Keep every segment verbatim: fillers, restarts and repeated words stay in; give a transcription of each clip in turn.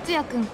達也君。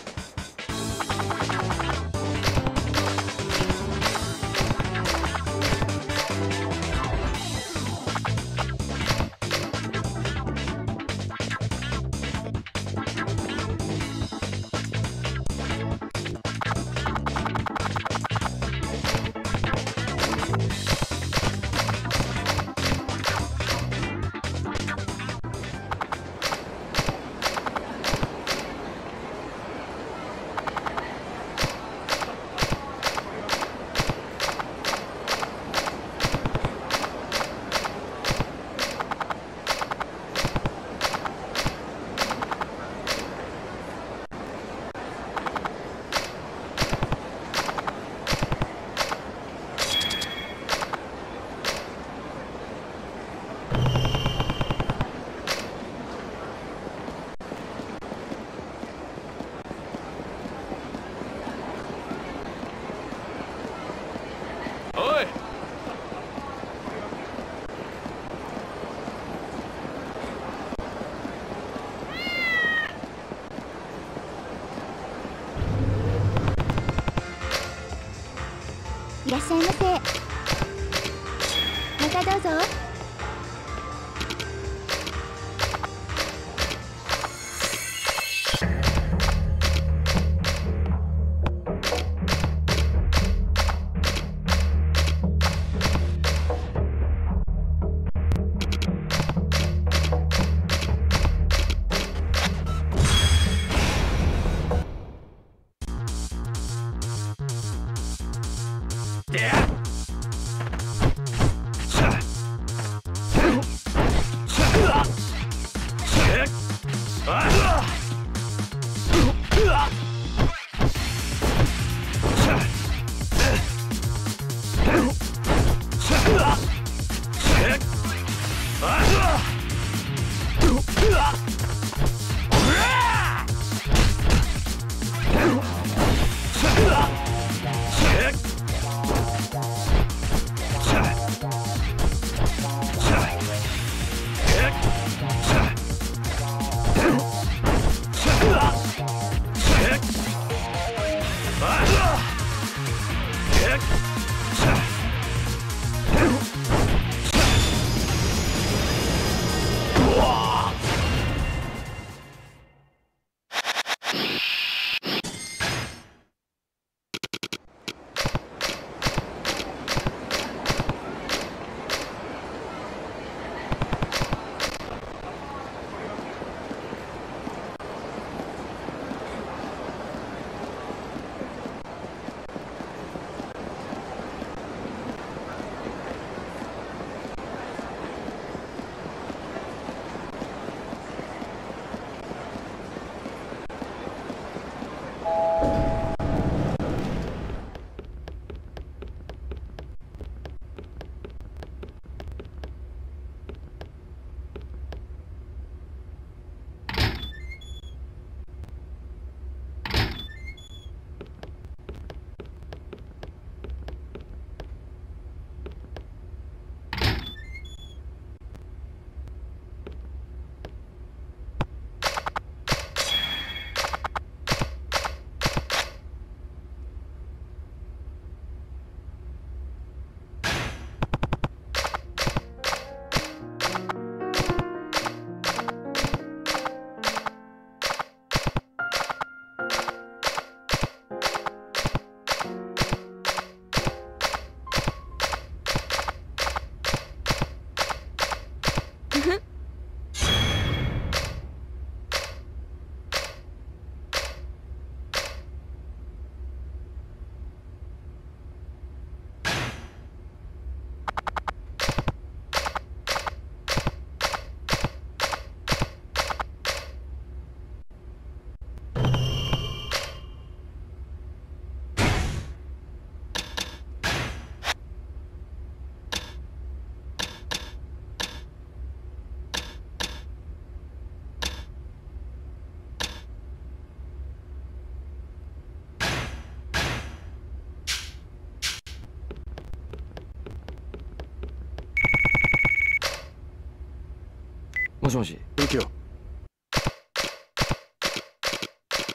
いらっしゃいませ。またどうぞ。 もしもし、 右京。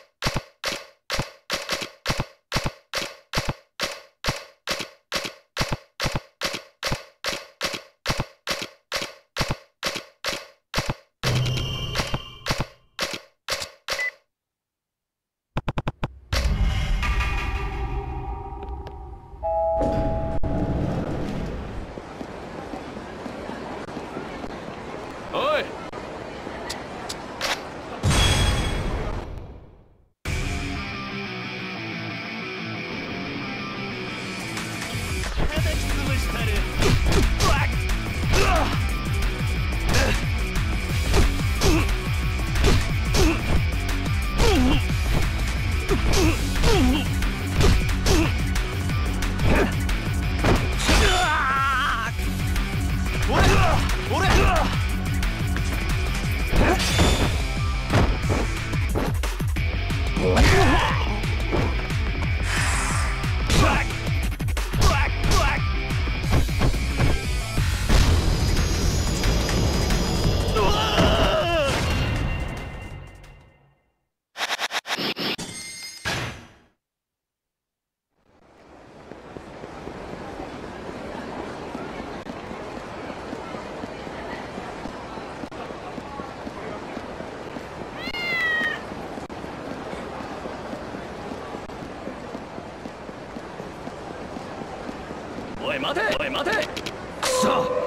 おい待ておい待て。くそ。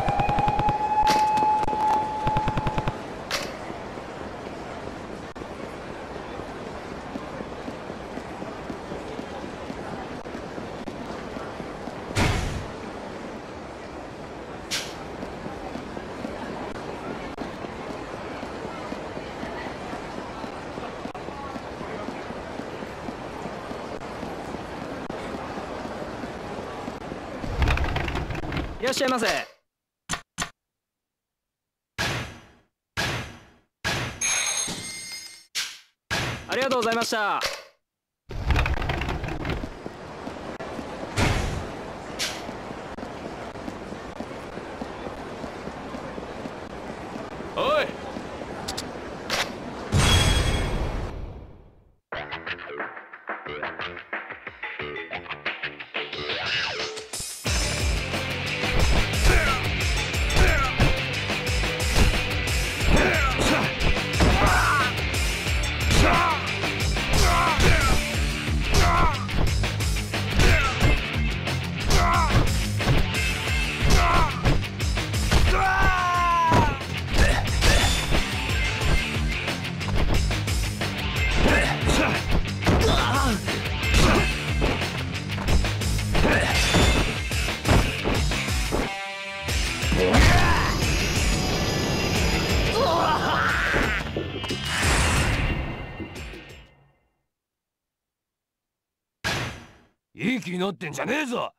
いらっしゃいませ。ありがとうございました。おい。いい気になってんじゃねえぞ。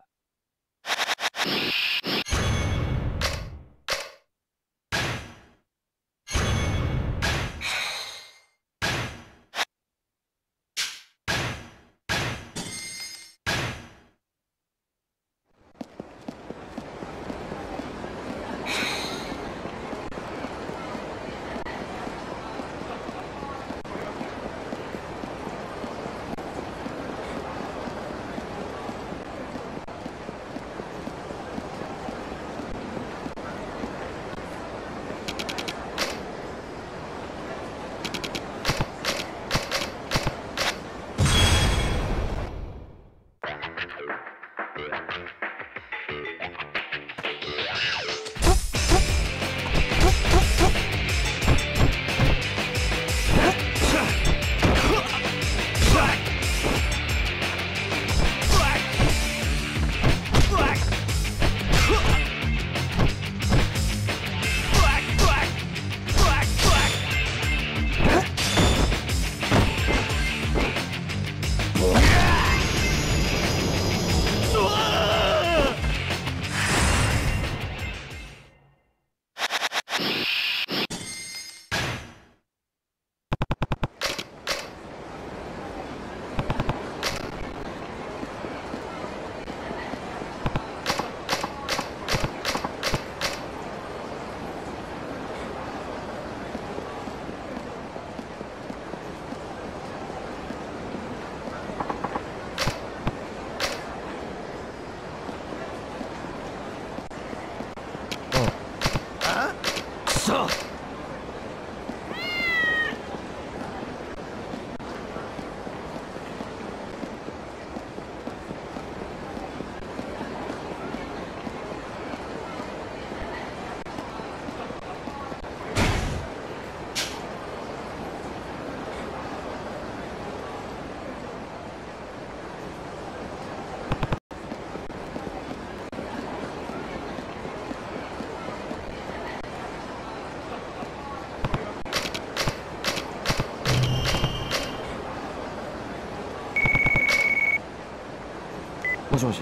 もしもし。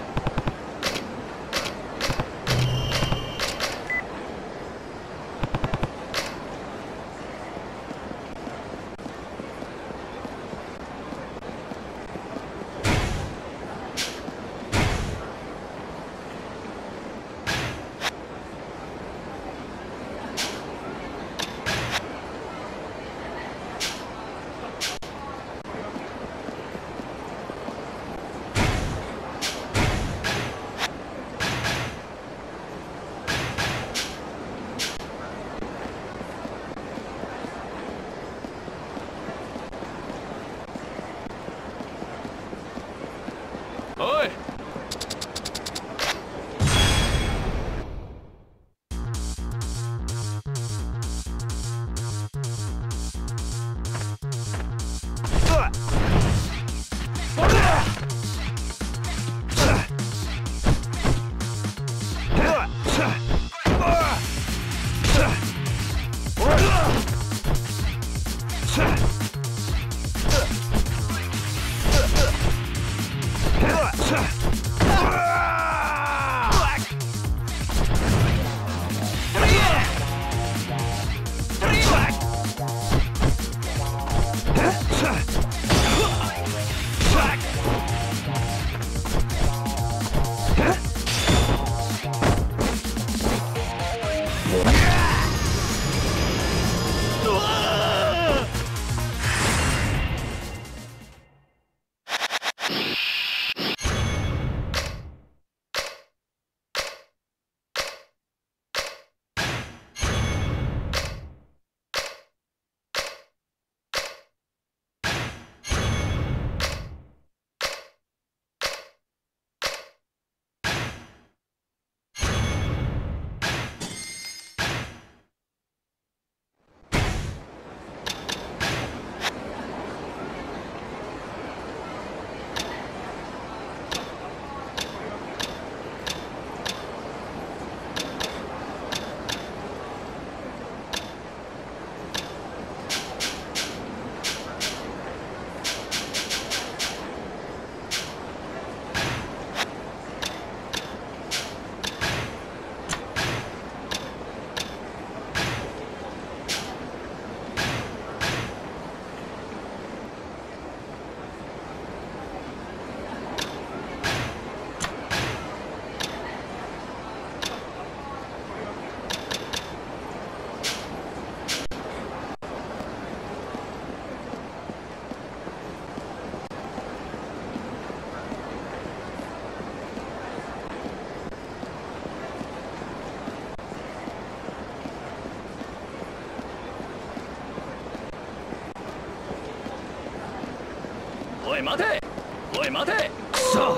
おい待ておい待てくそ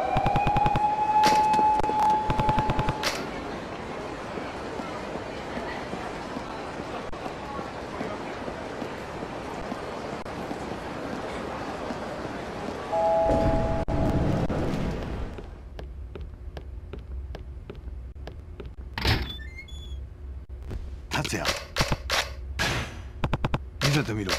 達也、見せてみろ。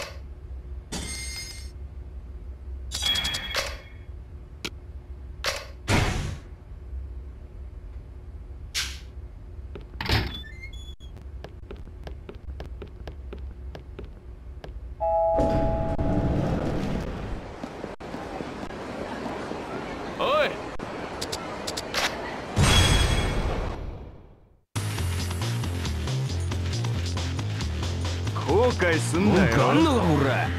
おい後悔すんなよ。 文句あんのかこれ。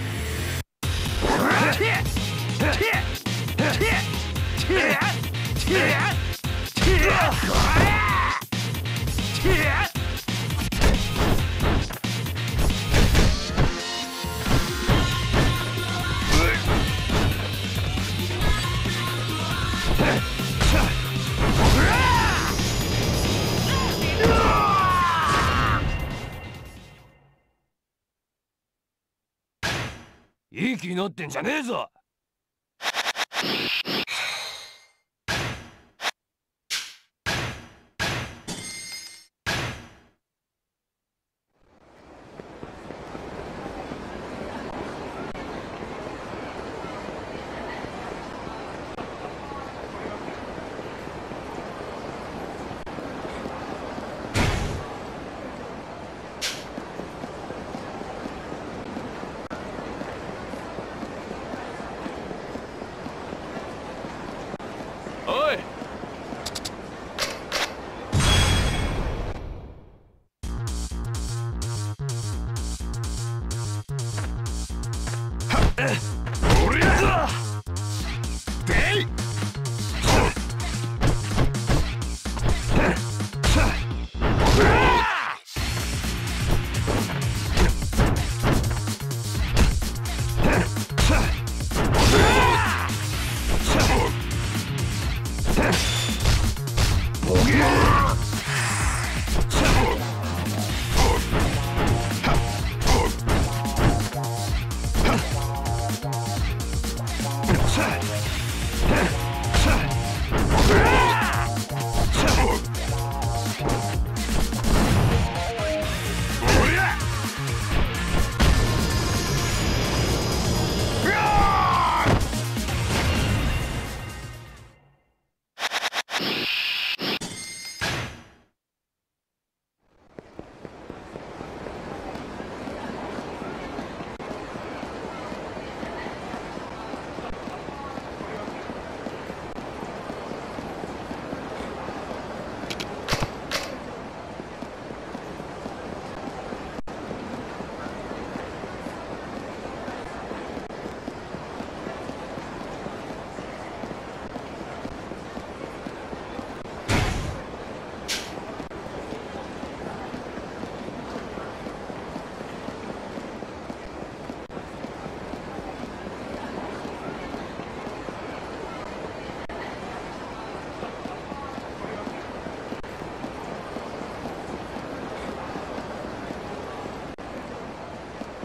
いい気になってんじゃねえぞ。おい俺だでい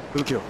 右京。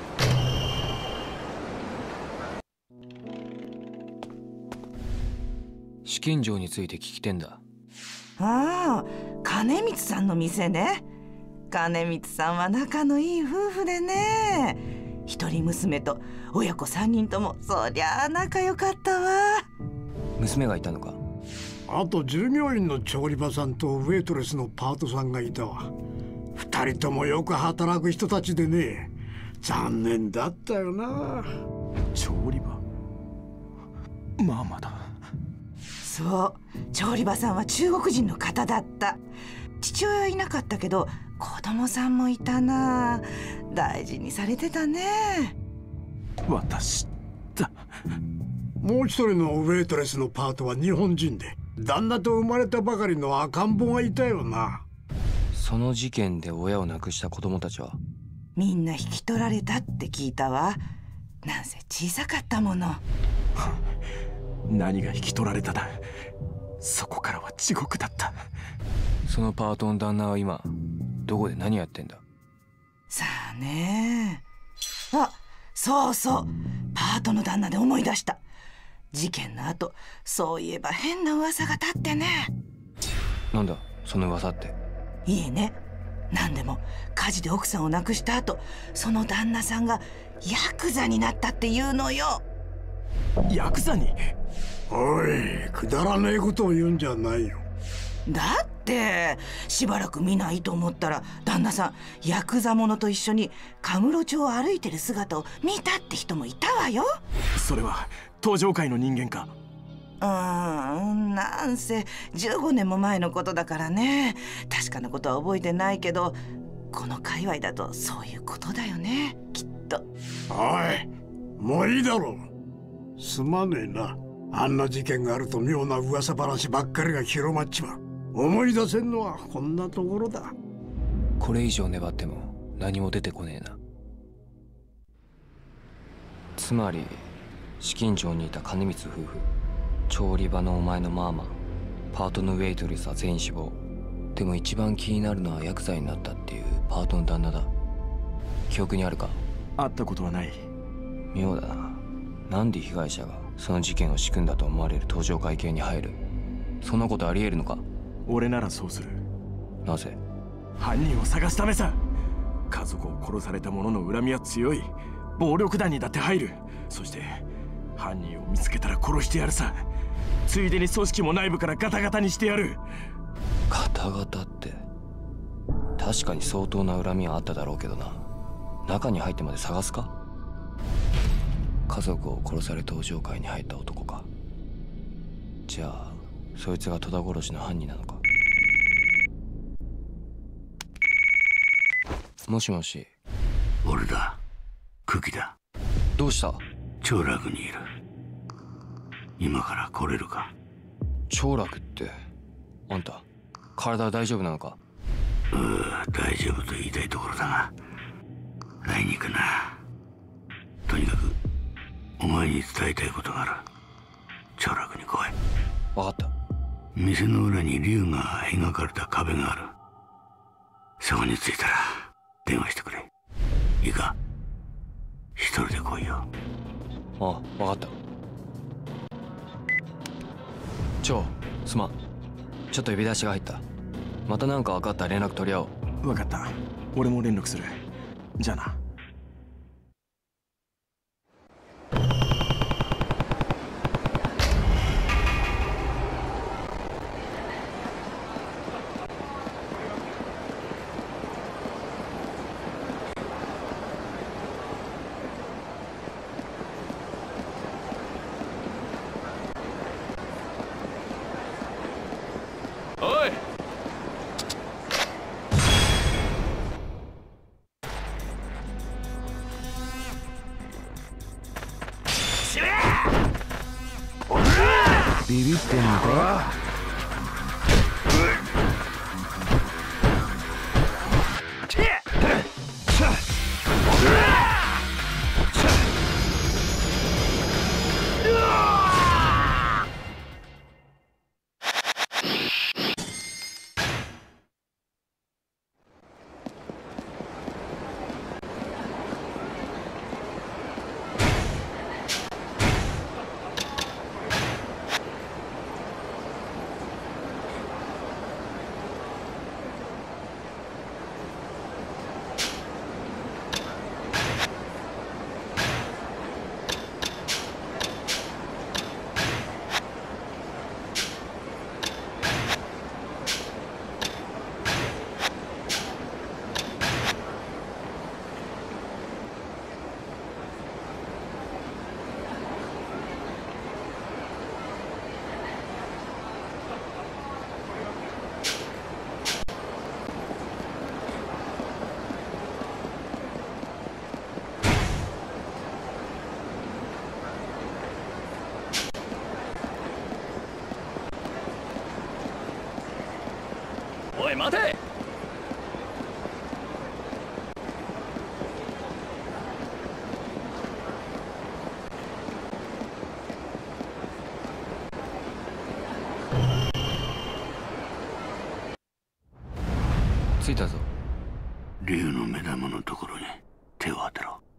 資金城について聞きてんだ。 ああ、金光さんの店ね。金光さんは仲のいい夫婦でね。一人娘と親子三人ともそりゃあ仲良かったわ。 娘がいたのか？ あと従業員の調理場さんとウェイトレスのパートさんがいたわ。二人ともよく働く人たちでね、残念だったよな。 調理場。ママだ。 そう、調理場さんは中国人の方だった。父親はいなかったけど子供さんもいたな。大事にされてたね。 私だ。 もう一人のウェイトレスのパートは日本人で、旦那と生まれたばかりの赤ん坊がいたよな。 その事件で親を亡くした子供たちは？ みんな引き取られたって聞いたわ。なんせ小さかったもの。 何が引き取られただ。そこからは地獄だった。 そのパートの旦那は今どこで何やってんだ？ さあね。あ、そうそう、パートの旦那で思い出した。事件の後、そういえば変な噂が立ってね。 なんだその噂って？ いいね。何でも火事で奥さんを亡くした後、その旦那さんがヤクザになったっていうのよ。 ヤクザに？ おい、くだらねえことを言うんじゃないよ。 だってしばらく見ないと思ったら旦那さんヤクザ者と一緒に神室町を歩いてる姿を見たって人もいたわよ。 それは登場界の人間か？ うーん、なんせじゅうごねんも前のことだからね。確かなことは覚えてないけど、この界隈だとそういうことだよね、きっと。 おい、もういいだろう。すまねえな。あんな事件があると妙な噂話ばっかりが広まっちまう。思い出せんのはこんなところだ。 これ以上粘っても何も出てこねえな。つまり資金城にいた金光夫婦、調理場のお前のマーマ、パートのウェイトレスは全員死亡。でも一番気になるのはヤクザになったっていうパートの旦那だ。記憶にあるか？ 会ったことはない。 妙だな。なんで被害者がその事件を仕組んだと思われる登場会系に入る？そんなことありえるのか？ 俺ならそうする。 なぜ？ 犯人を探すためさ。家族を殺された者の恨みは強い。暴力団にだって入る。そして犯人を見つけたら殺してやるさ。ついでに組織も内部からガタガタにしてやる。 ガタガタって、確かに相当な恨みはあっただろうけどな。中に入ってまで探すか？家族を殺され登場会に入った男か。じゃあそいつが戸田殺しの犯人なのか。もしもし。 俺だ。久喜だ。 どうした？ 長楽にいる。今から来れるか？ 長楽ってあんた体は大丈夫なのか？ うー、大丈夫と言いたいところだが、来に行くな。とにかくお前に伝えたいことがある。長楽に来い。 分かった。 店の裏に竜が描かれた壁がある。そこに着いたら電話してくれ。いいか？一人で来いよ。 ああ、分かった。長、すまん。ちょっと呼び出しが入った。また何か分かったら連絡取り合おう。 分かった。俺も連絡する。じゃあな。 おい。ビビってんのか？ おい待て。着いたぞ。 竜の目玉のところに手を当てろ。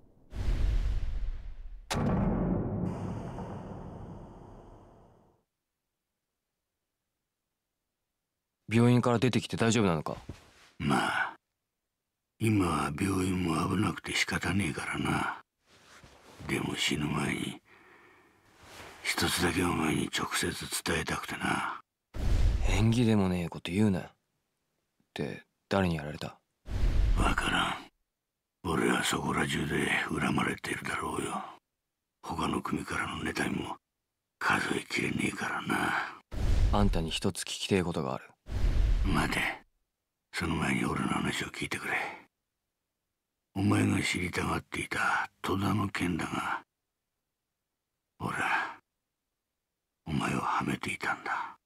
病院から出てきて大丈夫なのか？ まあ今は病院も危なくて仕方ねえからな。でも死ぬ前に一つだけお前に直接伝えたくてな。 縁起でもねえこと言うな。って誰にやられた？ わからん。俺はそこら中で恨まれているだろうよ。他の組からの妬みも数えきれねえからな。 あんたに一つ聞きてえことがある。 待て。その前に俺の話を聞いてくれ。お前が知りたがっていた戸田の件だが、俺はお前をはめていたんだ。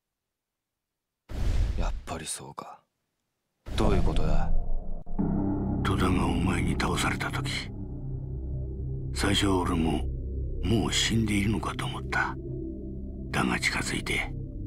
やっぱりそうか。どういうことだ？ 戸田がお前に倒された時、最初は俺ももう死んでいるのかと思った。だが近づいて、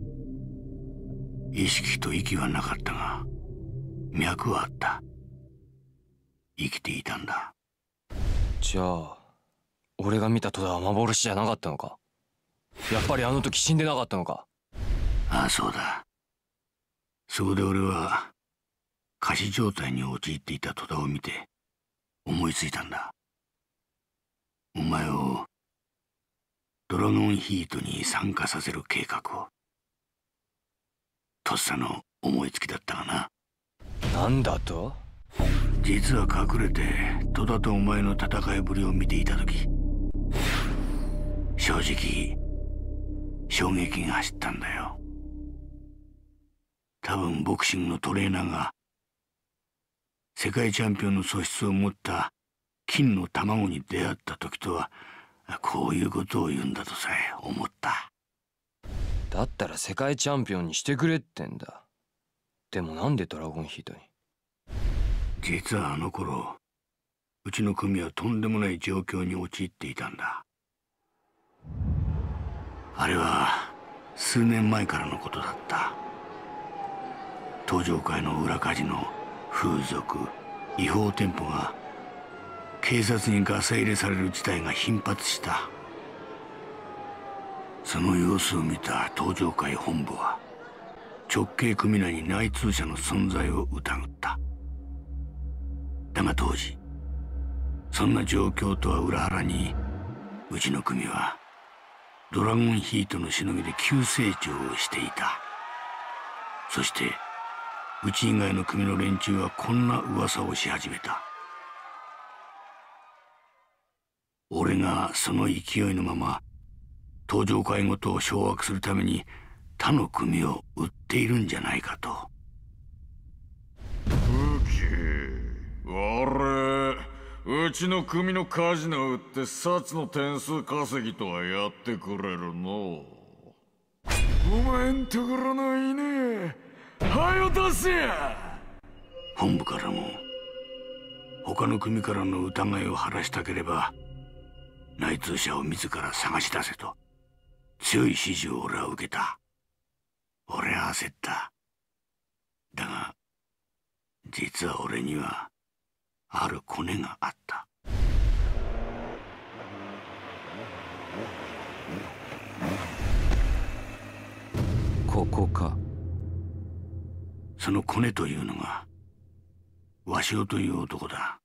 意識と息はなかったが脈はあった。生きていたんだ。 じゃあ俺が見た戸田は幻じゃなかったのか？やっぱりあの時死んでなかったのか？ ああ、そうだ。そこで俺は仮死状態に陥っていた戸田を見て思いついたんだ。お前をドラゴンヒートに参加させる計画を。とっさの思いつきだったがな。 なんだと？ 実は隠れて戸田とお前の戦いぶりを見ていた時、正直衝撃が走ったんだよ。多分ボクシングのトレーナーが世界チャンピオンの素質を持った金の卵に出会った時とはこういうことを言うんだとさえ思った。 だったら世界チャンピオンにしてくれってんだ。でもなんでドラゴンヒートに？ 実はあの頃うちの組はとんでもない状況に陥っていたんだ。あれは数年前からのことだった。登場会の裏カジノ、風俗、違法店舗が警察にガサ入れされる事態が頻発した。その様子を見た登場会本部は直系組内に内通者の存在を疑った。だが当時そんな状況とは裏腹にうちの組はドラゴンヒートのしのぎで急成長をしていた。そしてうち以外の組の連中はこんな噂をし始めた。俺がその勢いのまま登場会ごとを掌握するために他の組を売っているんじゃないかと。 武器、あれ、うちの組のカジノ売って札の点数稼ぎとはやってくれるの。お前んところの犬、はよ出せや。 本部からも他の組からの疑いを晴らしたければ内通者を自ら探し出せと強い指示を俺は受けた。俺は焦った。だが実は俺にはあるコネがあった。 ここか。 そのコネというのが鷲尾という男だ。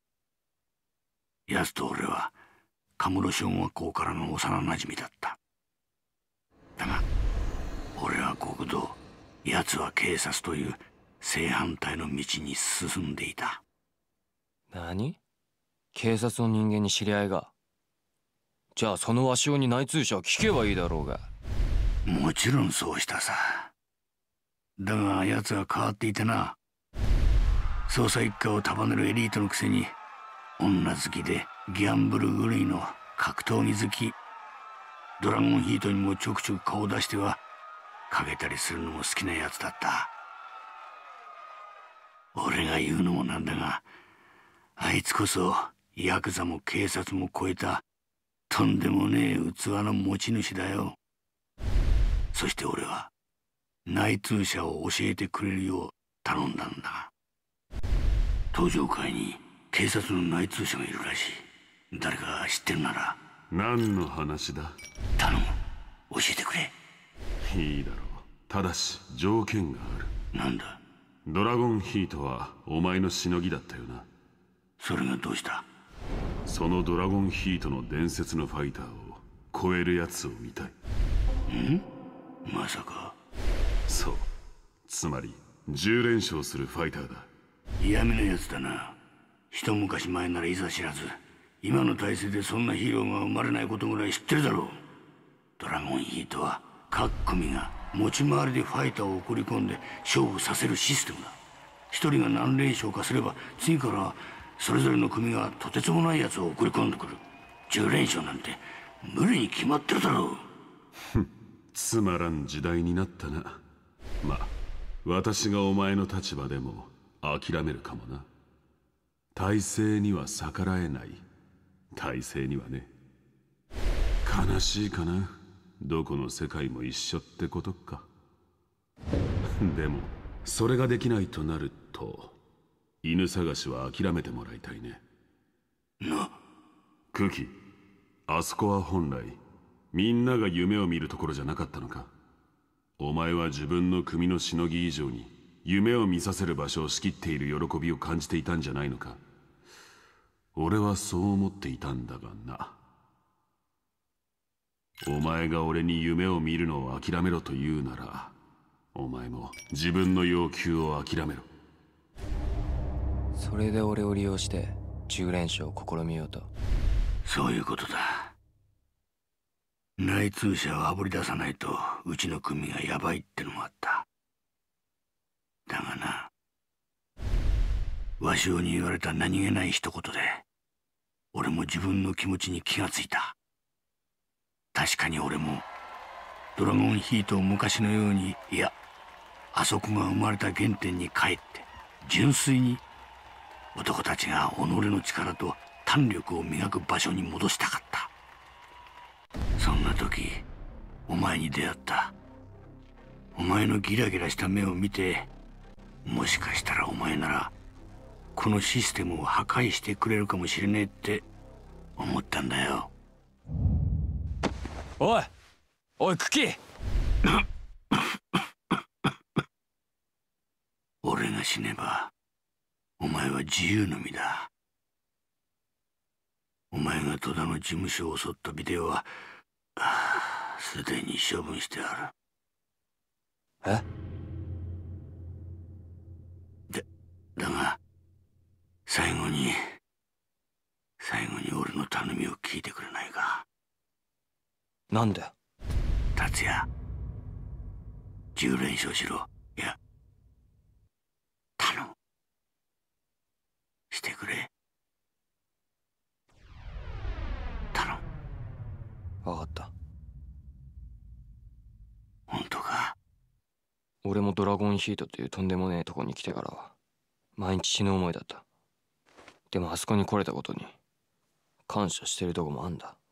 奴と俺はカムロ小学校からの幼なじみだった。だが俺は国道、奴は警察という正反対の道に進んでいた。 何？警察の人間に知り合いが？じゃあその鷲尾に内通者を聞けばいいだろうが。 もちろんそうしたさ。だが奴は変わっていてな。捜査一課を束ねるエリートのくせに女好きでギャンブル狂いの格闘技好き。ドラゴンヒートにもちょくちょく顔を出してはかけたりするのも好きなやつだった。 俺が言うのもなんだが、あいつこそヤクザも警察も超えたとんでもねえ器の持ち主だよ。そして俺は内通者を教えてくれるよう頼んだんだ。登場会に警察の内通者がいるらしい。誰か知ってるなら。 何の話だ？ 頼む、教えてくれ。 いいだろう。ただし条件がある。 なんだ？ ドラゴンヒートはお前のしのぎだったよな。 それがどうした？ そのドラゴンヒートの伝説のファイターを超えるやつを見たい。 ん？まさか。 そう、つまりじゅう連勝するファイターだ。 嫌味なやつだな。一昔前ならいざ知らず、今の体制でそんなヒーローが生まれないことぐらい知ってるだろう。ドラゴンヒートは各組が持ち回りでファイターを送り込んで勝負させるシステムだ。一人が何連勝かすれば次からそれぞれの組がとてつもないやつを送り込んでくる。じゅう連勝なんて無理に決まってるだろう。つまらん時代になったな。まあ私がお前の立場でも諦めるかもな。体制には逆らえない。体制にはね。悲しいかな。どこの世界も一緒ってことか。でもそれができないとなると犬探しは諦めてもらいたいね。 な。 クキ、あそこは本来みんなが夢を見るところじゃなかったのか。お前は自分の組のしのぎ以上に夢を見させる場所を仕切っている喜びを感じていたんじゃないのか。俺はそう思っていたんだがな。お前が俺に夢を見るのを諦めろと言うなら、お前も自分の要求を諦めろ。 それで俺を利用してじゅう連勝を試みようと。 そういうことだ。内通者をあぶり出さないとうちの組がヤバいってのもあった。だがな、鷲尾に言われた何気ない一言で俺も自分の気持ちに気がついた。確かに俺もドラゴンヒートを昔のように、いやあそこが生まれた原点に帰って純粋に男たちが己の力と胆力を磨く場所に戻したかった。そんな時お前に出会った。お前のギラギラした目を見て、もしかしたらお前ならこのシステムを破壊してくれるかもしれねえって思ったんだよ。 おいおいクキ俺が死ねばお前は自由の身だ。お前が戸田の事務所を襲ったビデオはすでに処分してある。 え？ だ、だが最後に最後に俺の頼みを聞いてくれないか。 なんだよ。 達也、じゅう連勝しろ。いや頼む、してくれ。頼む。 分かった。 本当か？ 俺もドラゴンヒートというとんでもねえとこに来てからは毎日死ぬ思いだった。でもあそこに来れたことに感謝してるとこもあんだ。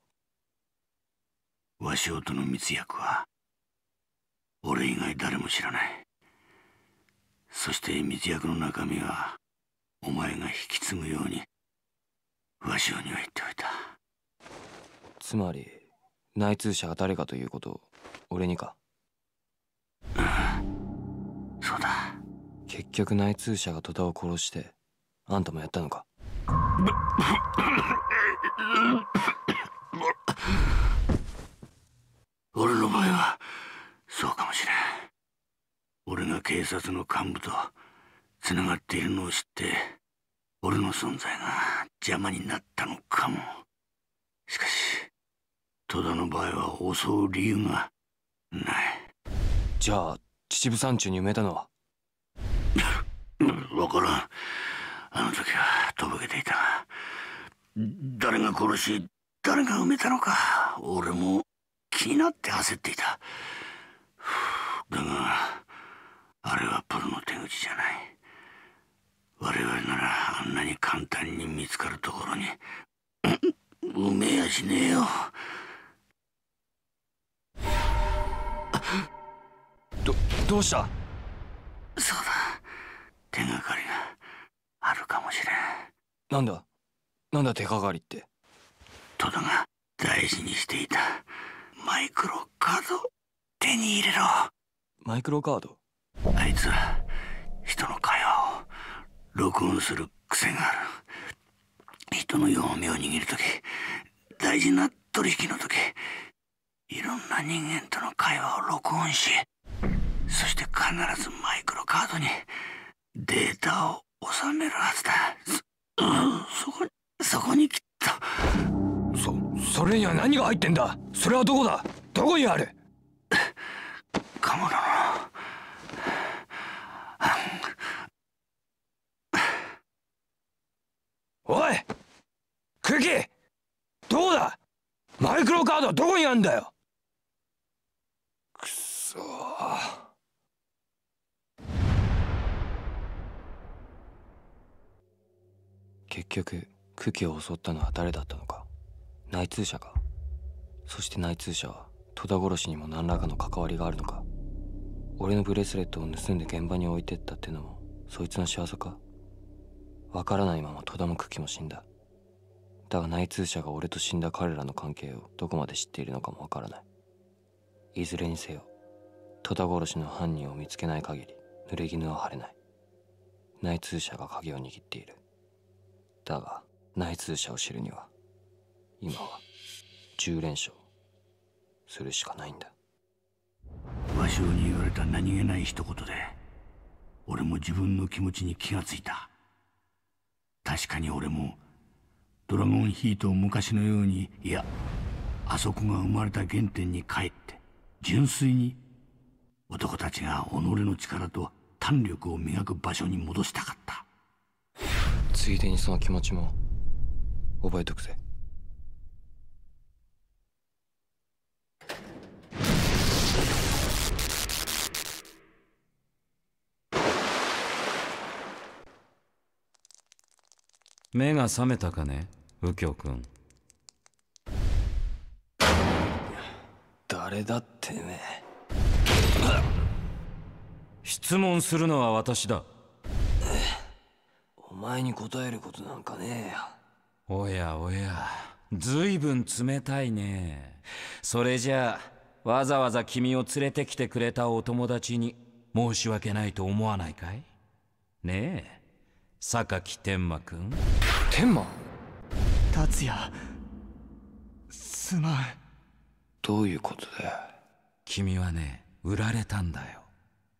鷲尾との密約は俺以外誰も知らない。そして密約の中身はお前が引き継ぐように鷲尾には言っておいた。 つまり内通者が誰かということを俺にか？ ああ、そうだ。 結局内通者が戸田を殺してあんたもやったのか？ 俺の場合はそうかもしれん。俺が警察の幹部とつながっているのを知って俺の存在が邪魔になったのかも。しかし戸田の場合は襲う理由がない。 じゃあ秩父山中に埋めたのは？ 分からん。あの時はとぼけていたが、誰が殺し誰が埋めたのか俺も気になって焦っていた。だがあれはプロの手口じゃない。 我々ならあんなに簡単に見つかるところに埋めやしねえよ。 どどうした？ そうだ、手がかりがあるかもしれん。 なんだなんだ手がかりって。 戸田が大事にしていたマイクロカード手に入れろ。 マイクロカード？ あいつは人の会話を録音する癖がある。人の弱みを握るとき、大事な取引のとき、いろんな人間との会話を録音し、そして必ずマイクロカードにデータを収めるはずだ。そ、うん、そこにそこにきっと。 そそれには何が入ってんだ？それはどこだ？どこにある？ カモノのおいクッキー、どこだ？マイクロカードはどこにあるんだよ。くそー。結局クッキーを襲ったのは誰だったのか。内通者か。そして内通者は戸田殺しにも何らかの関わりがあるのか。俺のブレスレットを盗んで現場に置いてったってのもそいつの仕業か。わからないまま戸田もクッキーも死んだ。だが内通者が俺と死んだ彼らの関係をどこまで知っているのかもわからない。いずれにせよ戸田殺しの犯人を見つけない限り濡れ衣は晴れない。内通者が鍵を握っている。だが内通者を知るには今はじゅう連勝するしかないんだ。 芭蕉に言われた何気ない一言で俺も自分の気持ちに気がついた。確かに俺もドラゴンヒートを昔のように、いやあそこが生まれた原点に帰って純粋に男たちが己の力と胆力を磨く場所に戻したかった。 ついでにその気持ちも覚えとくぜ。 目が覚めたかね、右京君。 誰だってね。 質問するのは私だ。 お前に答えることなんかねえよ。 おやおや、ずいぶん冷たいね。それじゃあわざわざ君を連れてきてくれたお友達に申し訳ないと思わないかい？ねえ榊天馬君。 天馬？ 達也、すまん。 どういうことだよ。 君はね、売られたんだよ。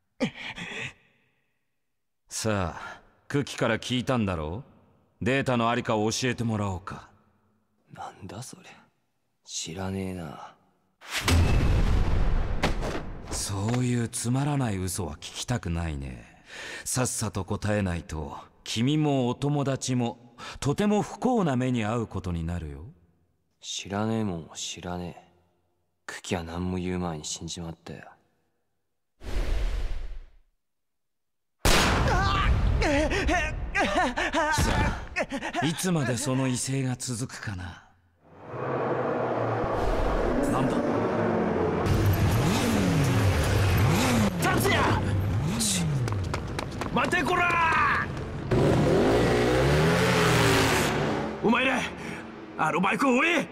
さあクキから聞いたんだろう。データのありかを教えてもらおうか。 なんだそりゃ、知らねえな。 そういうつまらない嘘は聞きたくないね。さっさと答えないと君もお友達もとても不幸な目に遭うことになるよ。 知らねえもんを知らねえ。クキは何も言う前に死んじまったよ。 さあいつまでその威勢が続くかな。 なんだ達也、待てこらお前らあのバイクを追え。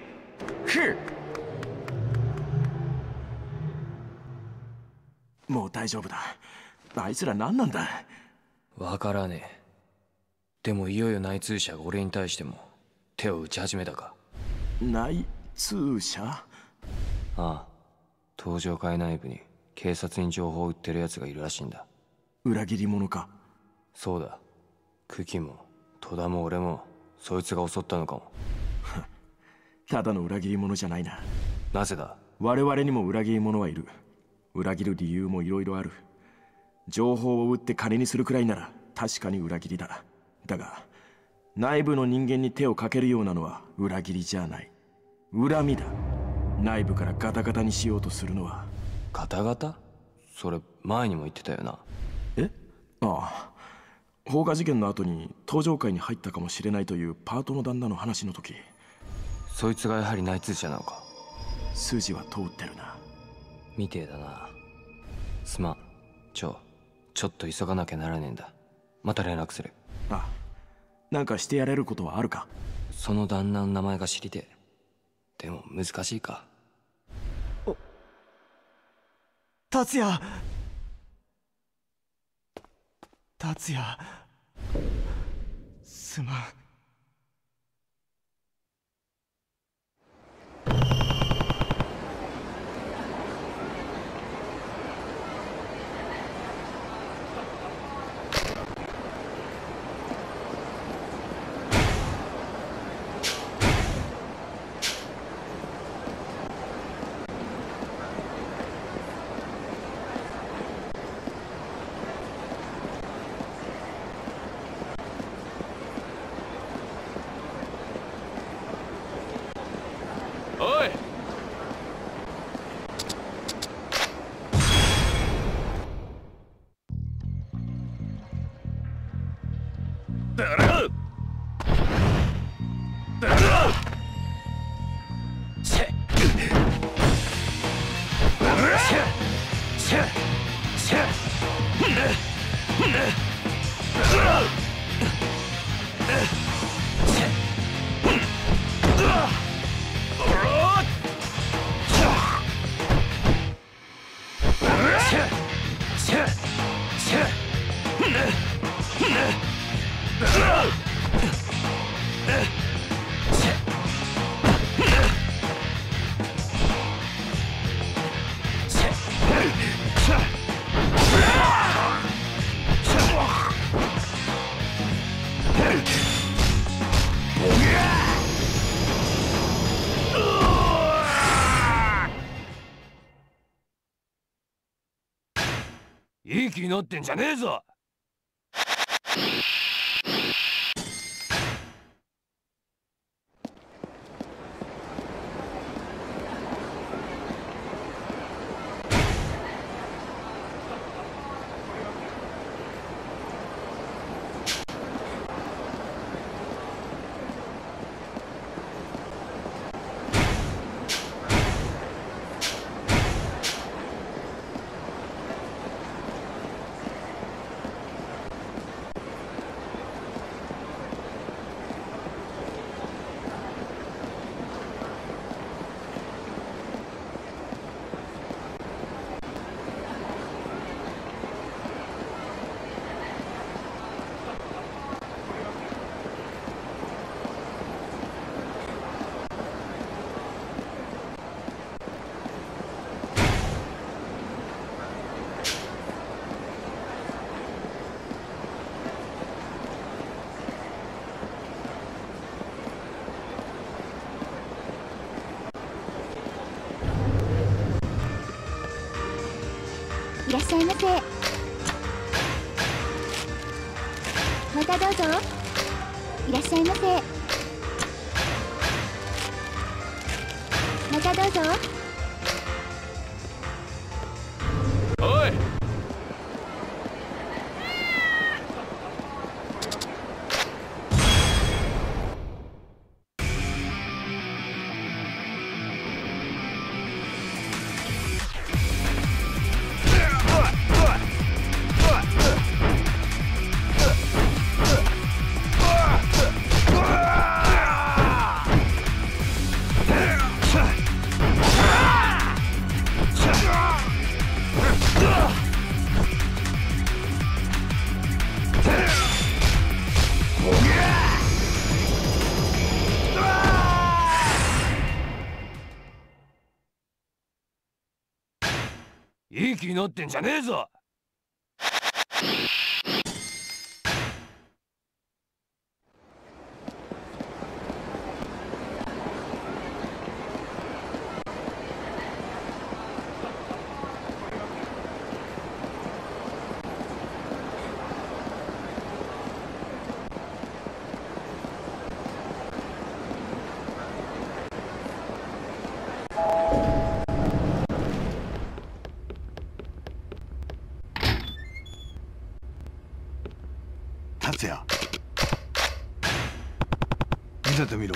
もう大丈夫だ。あいつら何なんだ。 わからねえ。でもいよいよ内通者が俺に対しても手を打ち始めたか。 内通者？ ああ、登場会内部に警察に情報を売ってるやつがいるらしいんだ。 裏切り者か？ そうだ。クキも戸田も俺もそいつが襲ったのかも。 ただの裏切り者じゃないな。 なぜだ？ 我々にも裏切り者はいる。裏切る理由もいろいろある。情報を売って金にするくらいなら確かに裏切りだ。だが内部の人間に手をかけるようなのは裏切りじゃない。恨みだ。内部からガタガタにしようとするのは。 ガタガタ？それ前にも言ってたよな。 え？ああ、 放火事件の後に登場会に入ったかもしれないというパートの旦那の話の時、 そいつがやはり内通者なのか。 筋は通ってるな。 みてえだな。すまん。ちょちょっと急がなきゃならねえんだ。また連絡する。 あ、なんかしてやれることはあるか。 その旦那の名前が知りてえ。でも難しいか。 達也達也、すまん。 おい、だろだろチェチェチェチェいい気になってんじゃねえぞ。 いらっしゃいませ。またどうぞ。いらっしゃいませ。またどうぞ。 おい、いい気になってんじゃねえぞ。 達也、見せてみろ。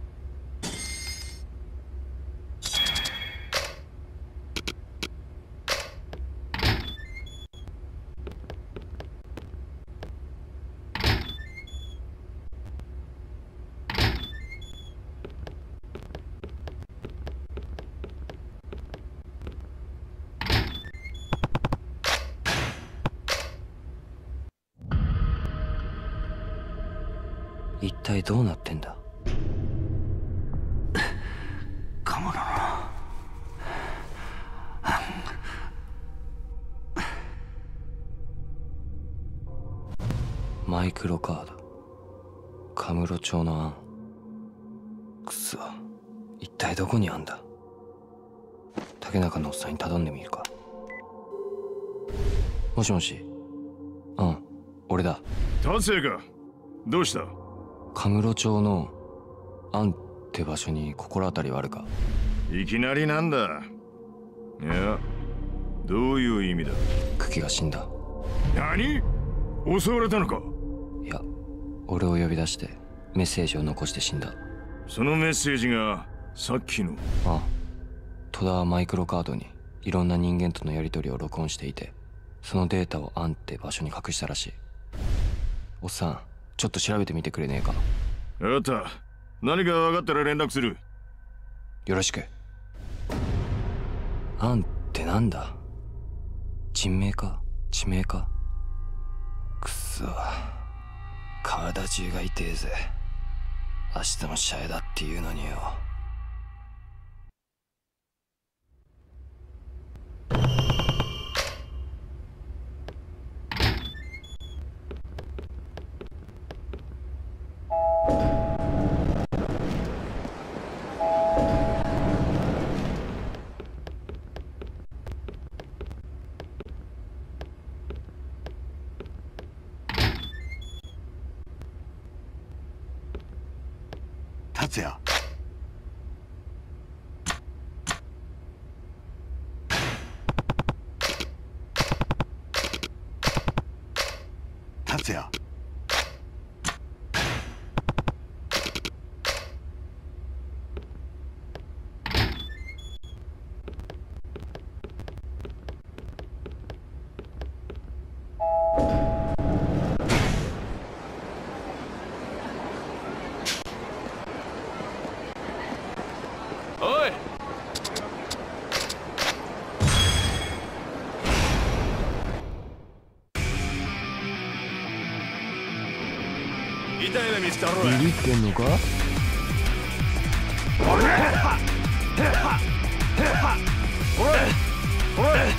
一体どうなってんだ。 カモロのマイクロカード、カムロ町の案。くそ、一体どこにあんだ。竹中のおっさんに頼んでみるか。もしもし。うん、俺だ。 達也か。どうした。 カムロ町のアンって場所に心当たりはあるか。 いきなりなんだ。いや、どういう意味だ。 クキが死んだ。 何？襲われたのか。 いや、俺を呼び出してメッセージを残して死んだ。 そのメッセージがさっきの。 ああ、戸田はマイクロカードにいろんな人間とのやり取りを録音していて、そのデータをアンって場所に隠したらしい。おっさん、ちょっと調べてみてくれねえか。 分かった。何か分かったら連絡する。 よろしく。アンってなんだ。人名か地名か。くっそ、体中が痛えぜ。明日の試合だっていうのによ。 達也、達也、 おい。痛い目見せたろ。 ビビってんのか。 おいおいおい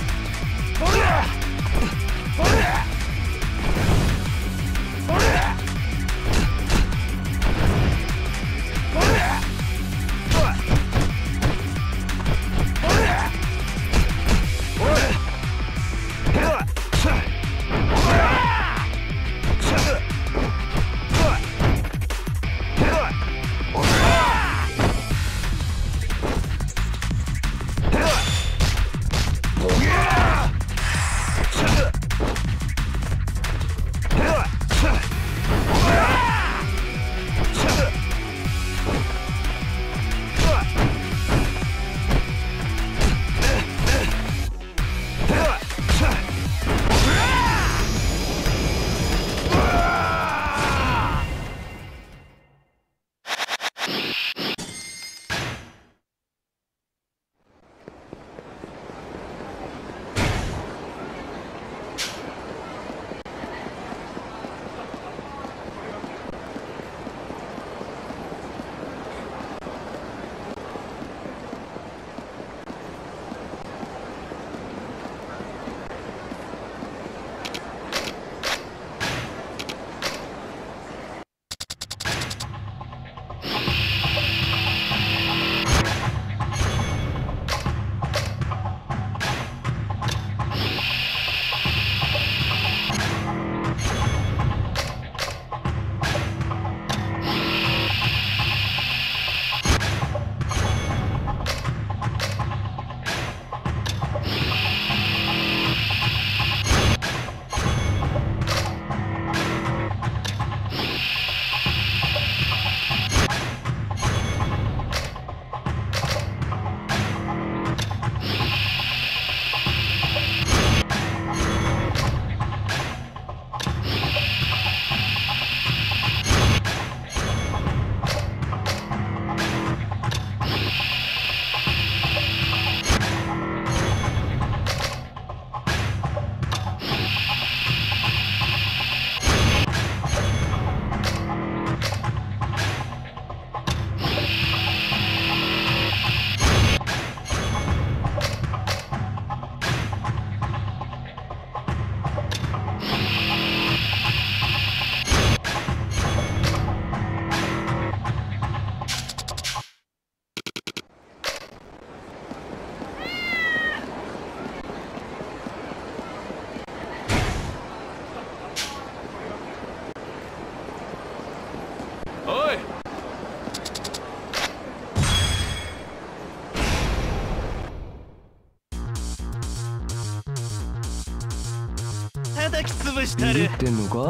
叩き潰したる。 言ってんのか？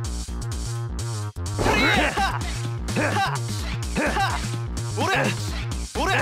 俺俺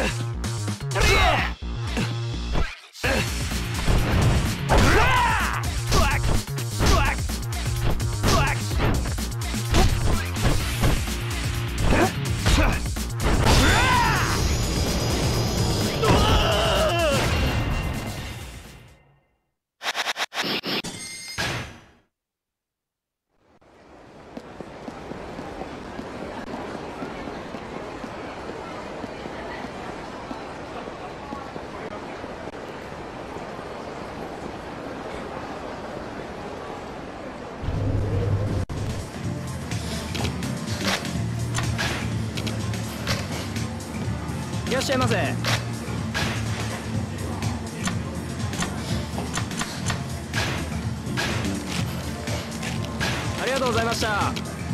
いらっしゃいませ。ありがとうございました。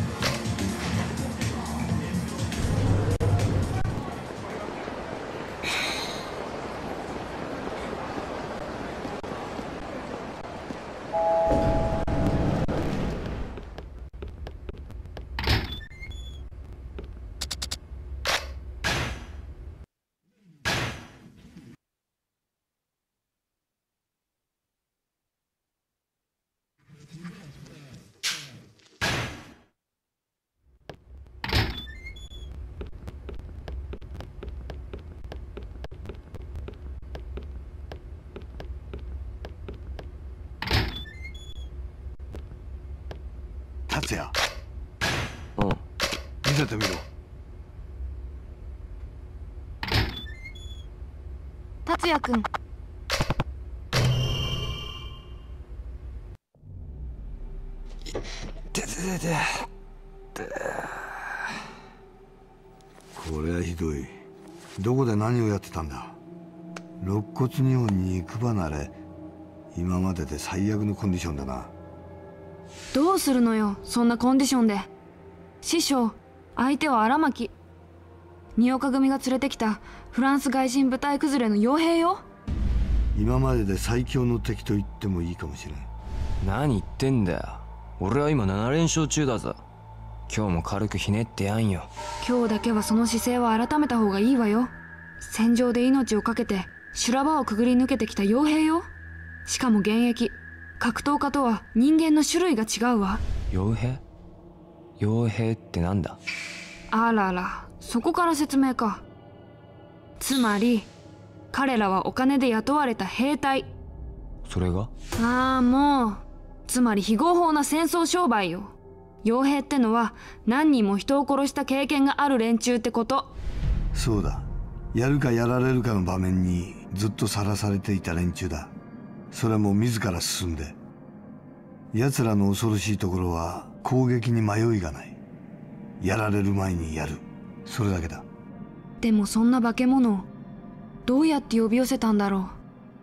達也。 うん。 見せてみろ。 達也君。 てててて。 これはひどい。どこで何をやってたんだ？肋骨に本肉離れ。今までで最悪のコンディションだな。 どうするのよ、そんなコンディションで。師匠、相手は荒牧。二岡組が連れてきたフランス外人部隊崩れの傭兵よ。 今までで最強の敵と言ってもいいかもしれん。 何言ってんだよ。俺は今なな連勝中だぞ。今日も軽くひねってやんよ。 今日だけはその姿勢は改めた方がいいわよ。戦場で命を懸けて修羅場をくぐり抜けてきた傭兵よ。しかも現役。格闘家とは人間の種類が違うわ。 傭兵？傭兵ってなんだ？ あらら、そこから説明か。つまり彼らはお金で雇われた兵隊。 それが？ ああ、もうつまり非合法な戦争商売よ。傭兵ってのは何人も人を殺した経験がある連中ってこと。 そうだ。やるかやられるかの場面にずっとさらされていた連中だ。それも自ら進んで。奴らの恐ろしいところは攻撃に迷いがない。やられる前にやる。それだけだ。 でもそんな化け物をどうやって呼び寄せたんだろ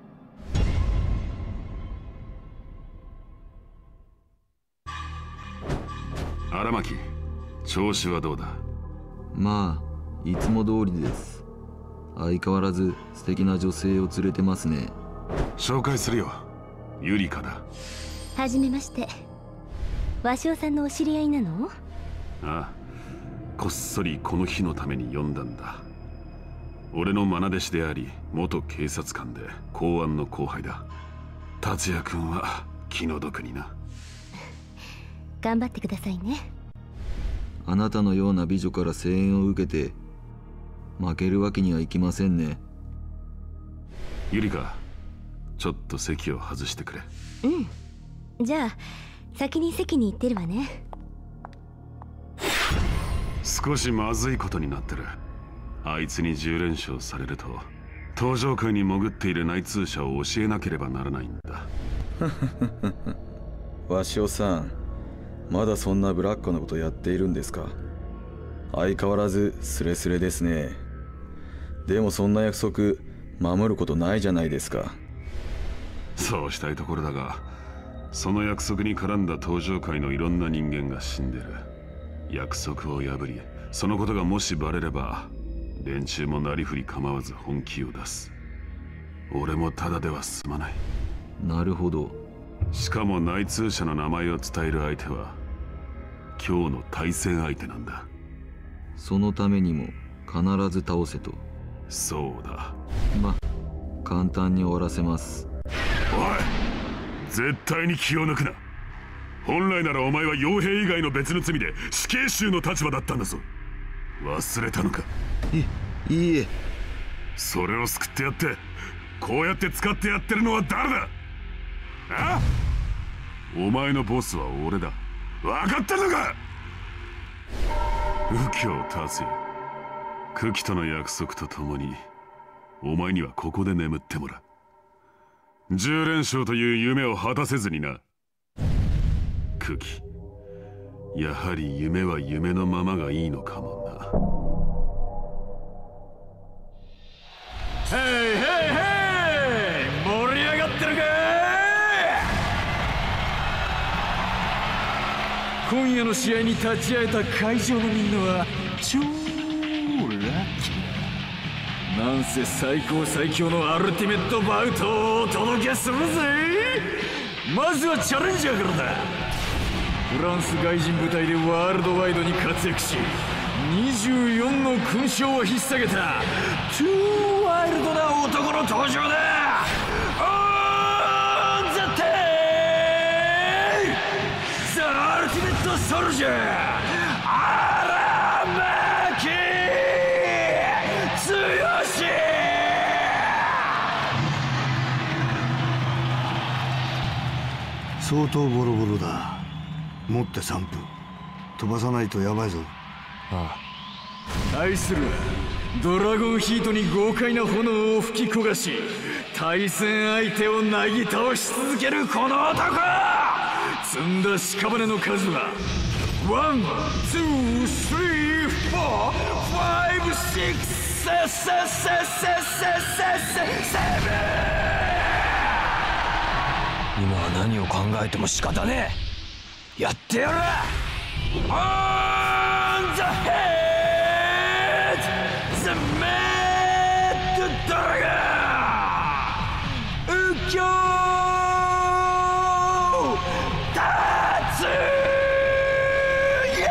う。荒牧、調子はどうだ？ まあいつも通りです。相変わらず素敵な女性を連れてますね。 紹介するよ。ユリカだ。 はじめまして。鷲尾さんのお知り合いなの？ ああ、こっそりこの日のために呼んだんだ。俺の愛弟子であり元警察官で公安の後輩だ。達也君は気の毒にな。 頑張ってくださいね。 あなたのような美女から声援を受けて負けるわけにはいきませんね。 ユリカ、ちょっと席を外してくれ。 うん。じゃあ先に席に行ってるわね。 少しまずいことになってる。あいつにじゅう連勝されると登場界に潜っている内通者を教えなければならないんだ。 鷲尾さん、まだそんなブラックなことやっているんですか？相変わらずスレスレですね。でもそんな約束守ることないじゃないですか。 そうしたいところだが、その約束に絡んだ登場界のいろんな人間が死んでる。約束を破り、そのことがもしバレれば連中もなりふり構わず本気を出す。俺もただでは済まない。 なるほど。 しかも内通者の名前を伝える相手は今日の対戦相手なんだ。 そのためにも必ず倒せと。 そうだ。 ま、簡単に終わらせます。 おい、絶対に気を抜くな。本来ならお前は傭兵以外の別の罪で死刑囚の立場だったんだぞ。忘れたのか？ い、いいえ。 それを救ってやって、こうやって使ってやってるのは誰だ？あ？お前のボスは俺だ。分かってるのか？右京達也、久喜との約束とともにお前にはここで眠ってもらう。じゅう連勝という夢を果たせずにな。久喜、やはり夢は夢のままがいいのかもな。 ヘイヘイヘイ、盛り上がってるか？今夜の試合に立ち会えた会場のみんなは超ラッキー。なんせ最高最強のアルティメットバウトをお届けするぜ。まずはチャレンジャーからだ。フランス外人部隊でワールドワイドに活躍し、にじゅうよんの勲章を引っ提げたトゥーワイルドな男の登場だ。オンザテイザ・アルティメットソルジャー荒牧剛。 相当ボロボロだ。持ってさんぷん飛ばさないとやばいぞ。 ああ。対するドラゴンヒートに豪快な炎を吹き焦がし、対戦相手をなぎ倒し続けるこの男。積んだ屍の数はワン、ツー、スリー、フォー、ファイブ、シックス、セセセセセセセブン。 今は何を考えても仕方ねえ。やってやる。オンザヘッドザメッドドラゴン右京達也。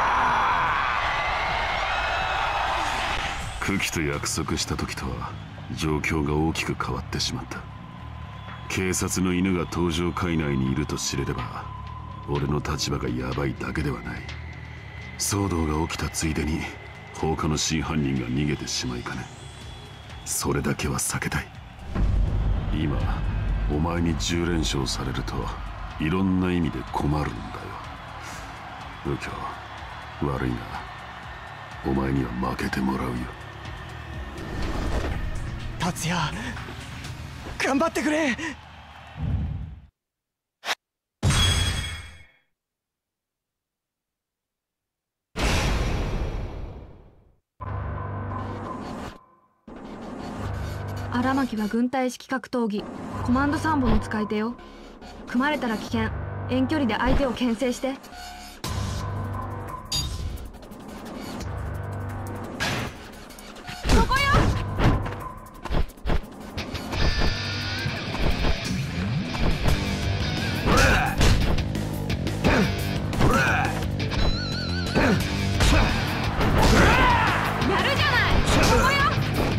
久喜と約束した時とは状況が大きく変わってしまった。警察の犬が登場界内にいると知れれば俺の立場がヤバいだけではない。騒動が起きたついでに放火の真犯人が逃げてしまいかね。それだけは避けたい。今お前にじゅう連勝されるといろんな意味で困るんだよ。右京、悪いがお前には負けてもらうよ。 達也、頑張ってくれ。 荒牧は軍隊式格闘技コマンドさんぼんの使い手よ。組まれたら危険。遠距離で相手を牽制して。そこよ。やるじゃない。そこよ。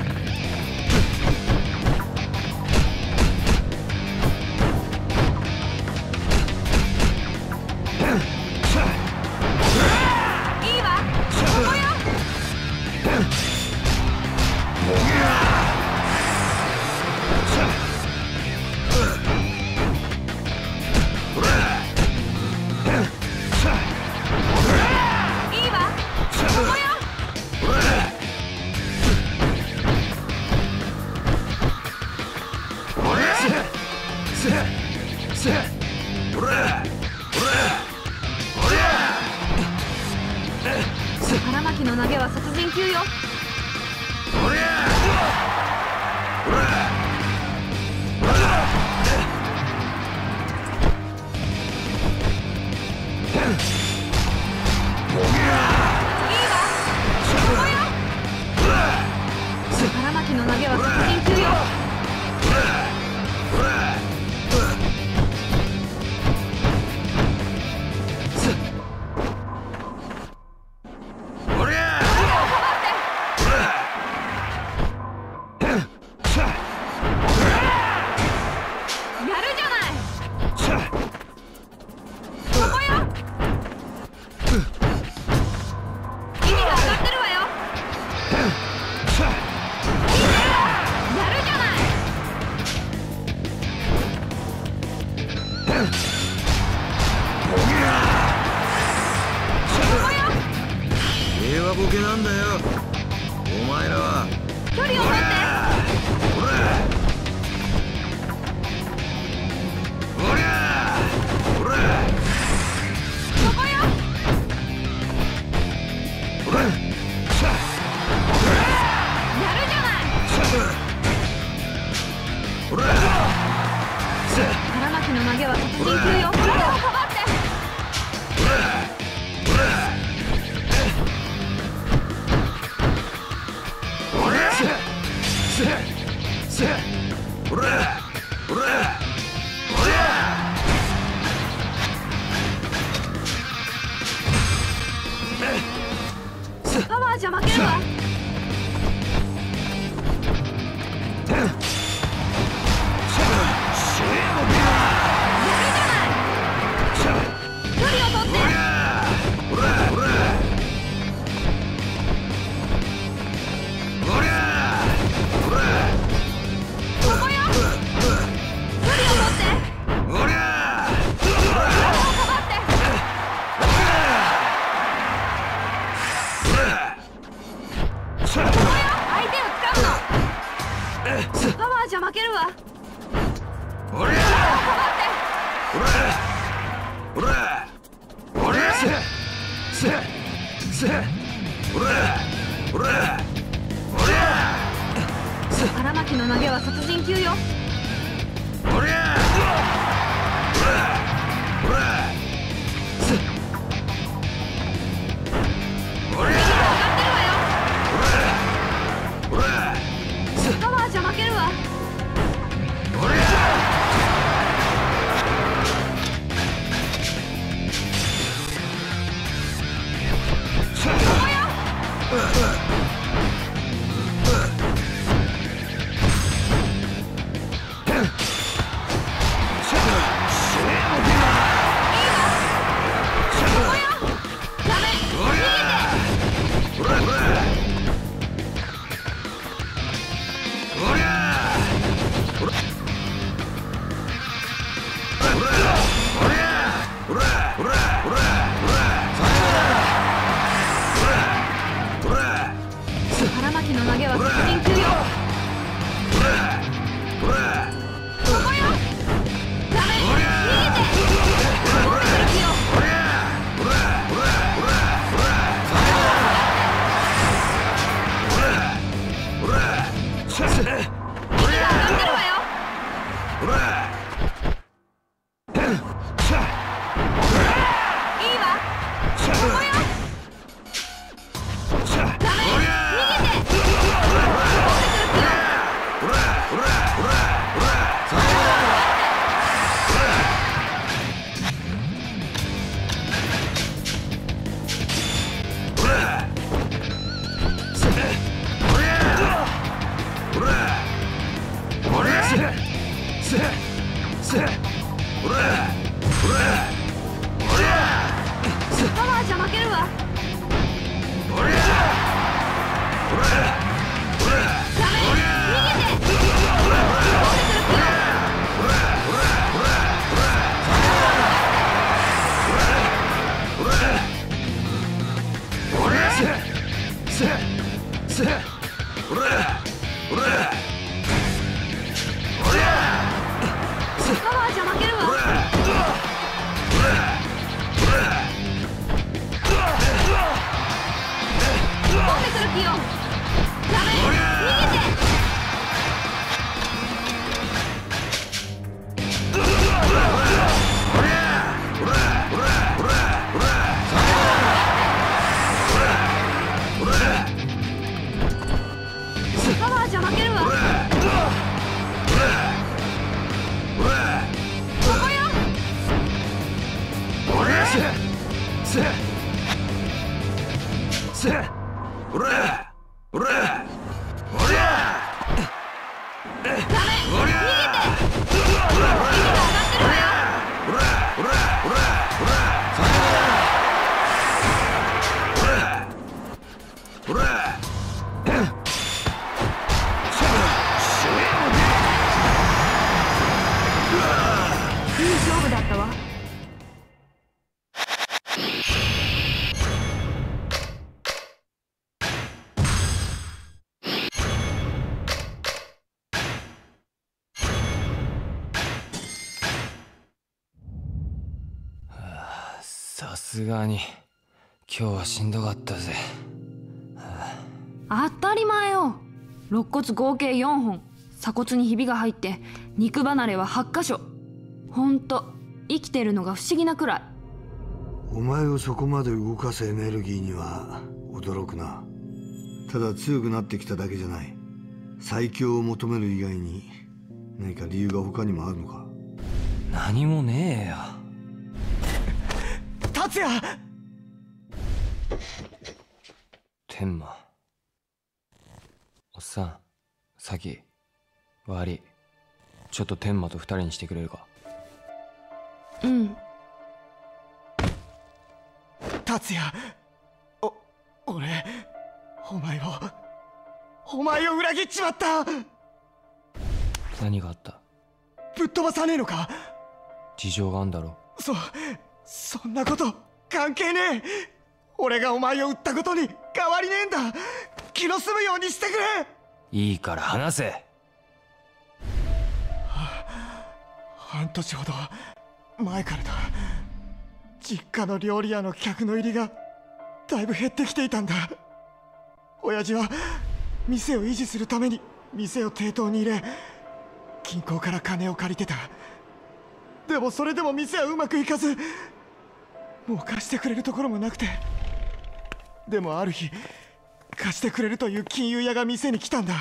荒牧の投げは殺人級よ。荒牧の投げは殺人級よ。 げは殺人級よ。かばってパワーじゃ負けるわ。負けるわ。おりゃおりゃおりゃせせおりゃおりゃおりゃ荒牧の投げは殺人級よ。おりゃおりゃおりゃせおりゃおりゃおりゃパワーじゃ負けるわ。荒牧の投げは殺人級よ。ここよ。ダメ。逃げて。攻撃する気よ。息が上がってるわよ。いいわ。ここよ。パワーじゃ負けるわ。パワーじゃ負けるわ。攻撃する気よ。ダメ。逃げて。パワーじゃ負けるわ。ここよ。いい勝負だったわ。 さすがに今日はしんどかったぜ。 当たり前よ。肋骨合計よんほん、鎖骨にひびが入って肉離れははちかしょ。 ほんと生きてるのが不思議なくらい。 お前をそこまで動かすエネルギーには驚くな。ただ強くなってきただけじゃない。最強を求める以外に何か理由が他にもあるのか？ 何もねえよ。 達也！ 天馬。おっさん、先悪い。ちょっと天馬と二人にしてくれるか？ うん。 達也、お、俺、お前を、お前を裏切っちまった。 何があった？ ぶっ飛ばさねえのか？ 事情があんだろ。 そ、そんなこと関係ねえ。俺がお前を撃ったことに変わりねえんだ。気の済むようにしてくれ。 いいから話せ。 はあ、半年ほど前からだ。実家の料理屋の客の入りがだいぶ減ってきていたんだ。親父は店を維持するために店を抵当に入れ、銀行から金を借りてた。でもそれでも店はうまくいかず、もう貸してくれるところもなくて。でもある日、貸してくれるという金融屋が店に来たんだ。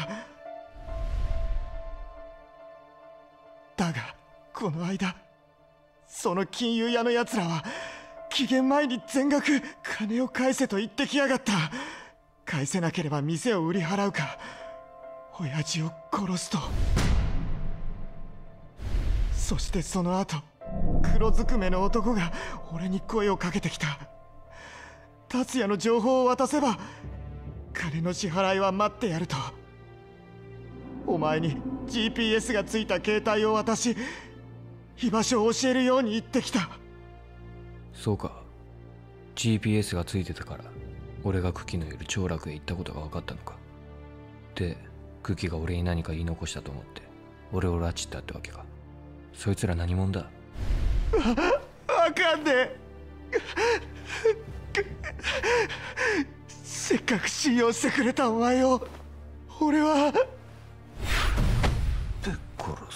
だがこの間、その金融屋のやつらは期限前に全額金を返せと言ってきやがった。返せなければ店を売り払うか、親父を殺すと。そしてその後、黒ずくめの男が俺に声をかけてきた。達也の情報を渡せば金の支払いは待ってやると。お前に ジーピーエス がついた携帯を渡し、居場所を教えるように言ってきた。 そうか。 ジーピーエス がついてたから俺が久喜のいる長楽へ行ったことが分かったのか。で久喜が俺に何か言い残したと思って俺を拉致ったってわけか。そいつら何者だ？ わかんねえ。せっかく信用してくれたお前を俺はぶっ殺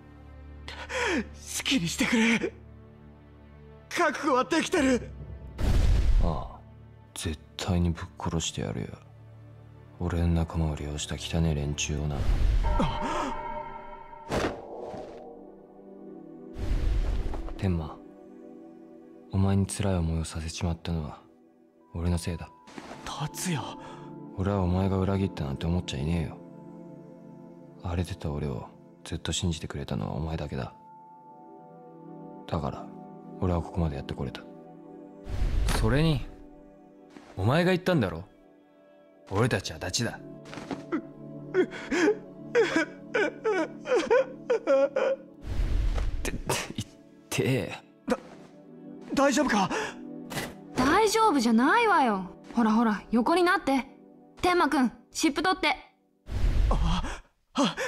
す。 好きにしてくれ。覚悟はできてる。 ああ、絶対にぶっ殺してやるよ。俺の仲間を利用した汚い連中をな。天馬、お前に辛い思いをさせちまったのは俺のせいだ。 達也、 俺はお前が裏切ったなんて思っちゃいねえよ。荒れてた俺をずっと信じてくれたのはお前だけだ。だから俺はここまでやってこれた。それにお前が言ったんだろ、俺たちはダチだ。って言ってえ。 だ大丈夫か？ 大丈夫じゃないわよ。ほらほら横になって。天馬くん、湿布取って。 あ、は、はい。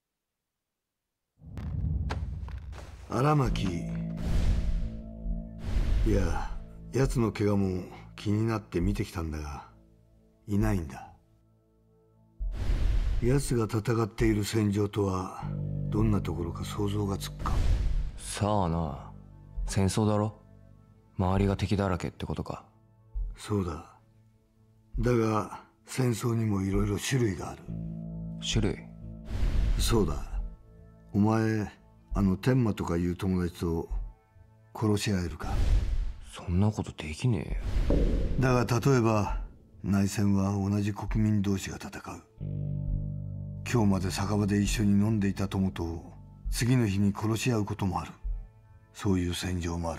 荒牧、いや、奴の怪我も気になって見てきたんだがいないんだ。奴が戦っている戦場とはどんなところか想像がつくか？ さあな、戦争だろ。周りが敵だらけってことか。 そうだ。だが戦争にもいろいろ種類がある。 種類？ そうだ。お前、あの天馬とかいう友達と殺し合えるか？ そんなことできねえよ。 だが例えば内戦は同じ国民同士が戦う。今日まで酒場で一緒に飲んでいた友と次の日に殺し合うこともある。そういう戦場もある。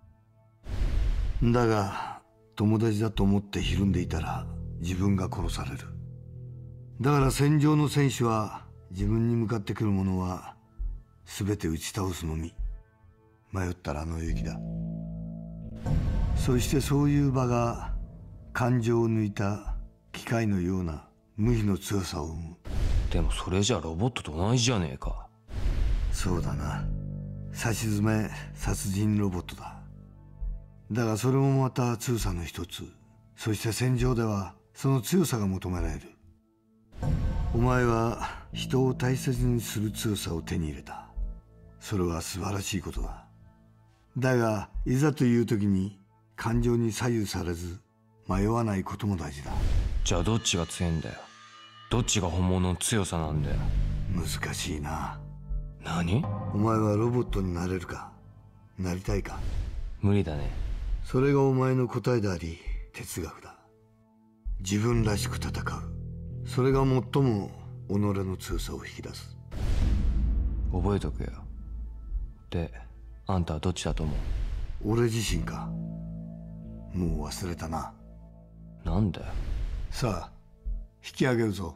だが友達だと思ってひるんでいたら自分が殺される。だから戦場の戦士は自分に向かってくる者は全て打ち倒すのみ。迷ったらあの雪だ。そしてそういう場が感情を抜いた機械のような無比の強さを生む。 でもそれじゃロボットと同じじゃねえか。 そうだな。さしずめ殺人ロボットだ。だがそれもまた強さの一つ。そして戦場ではその強さが求められる。お前は人を大切にする強さを手に入れた。 それは素晴らしいことだ。だがいざという時に感情に左右されず迷わないことも大事だ。 じゃあどっちが強いんだよ。どっちが本物の強さなんだよ。 難しいな。 何？ お前はロボットになれるか？なりたいか？ 無理だね。 それがお前の答えであり哲学だ。自分らしく戦う、それが最も己の強さを引き出す。 覚えとくよ。で、あんたはどっちだと思う？ 俺自身か。もう忘れたな。 なんだよ。 さあ引き上げるぞ。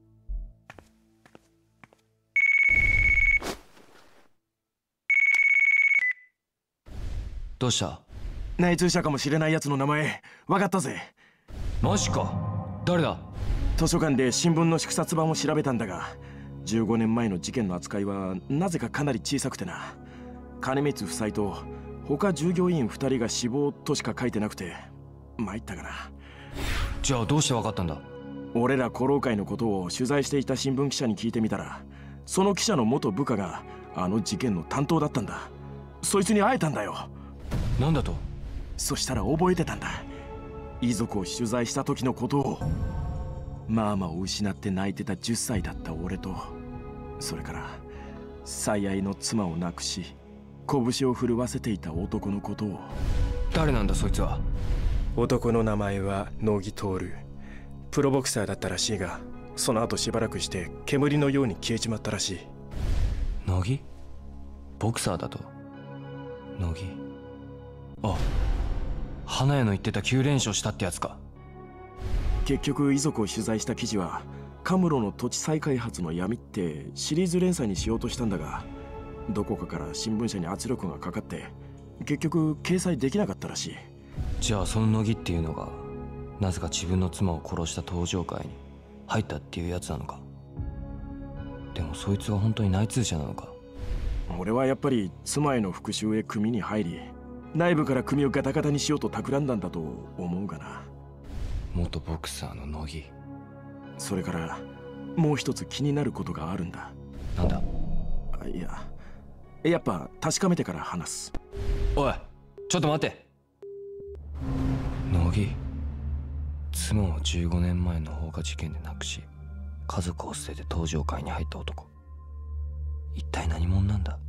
どうした？ 内通者かもしれないやつの名前分かったぜ。 マジか。誰だ？ 図書館で新聞の縮刷版を調べたんだが、じゅうごねんまえの事件の扱いはなぜかかなり小さくてな。金光夫妻と他従業員ふたりが死亡としか書いてなくて参ったかな。 じゃあどうして分かったんだ？ 俺ら古老会のことを取材していた新聞記者に聞いてみたら、その記者の元部下があの事件の担当だったんだ。そいつに会えたんだよ。 なんだと？ そしたら覚えてたんだ。遺族を取材した時のことを。マーマを失って泣いてたじゅっさいだった俺と、それから最愛の妻を亡くし拳を震わせていた男のことを。 誰なんだそいつは？ 男の名前は乃木徹。プロボクサーだったらしいが、その後しばらくして煙のように消えちまったらしい。 乃木？ボクサーだと？乃木？あ、花屋の言ってたきゅう連勝したってやつか。 結局遺族を取材した記事はカムロの土地再開発の闇ってシリーズ連載にしようとしたんだが、どこかから新聞社に圧力がかかって結局掲載できなかったらしい。 じゃあその乃木っていうのがなぜか自分の妻を殺した登場会に入ったっていうやつなのか。でもそいつは本当に内通者なのか？ 俺はやっぱり妻への復讐へ組に入り、内部から組をガタガタにしようと企んだんだと思うがな。 元ボクサーの乃木。 それからもう一つ気になることがあるんだ。 なんだ？ あ、いややっぱ確かめてから話す。 おいちょっと待って。乃木、妻をじゅうごねんまえの放火事件で亡くし家族を捨てて登場会に入った男、一体何者なんだ？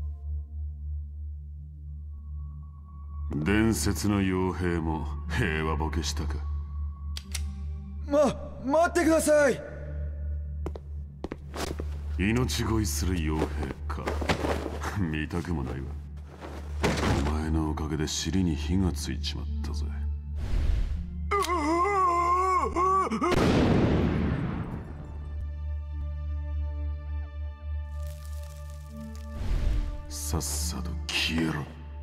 伝説の傭兵も平和ボケしたか。 ま、待ってください。 命乞いする傭兵か。見たくもないわ。お前のおかげで尻に火がついちまったぜ。さっさと消えろ。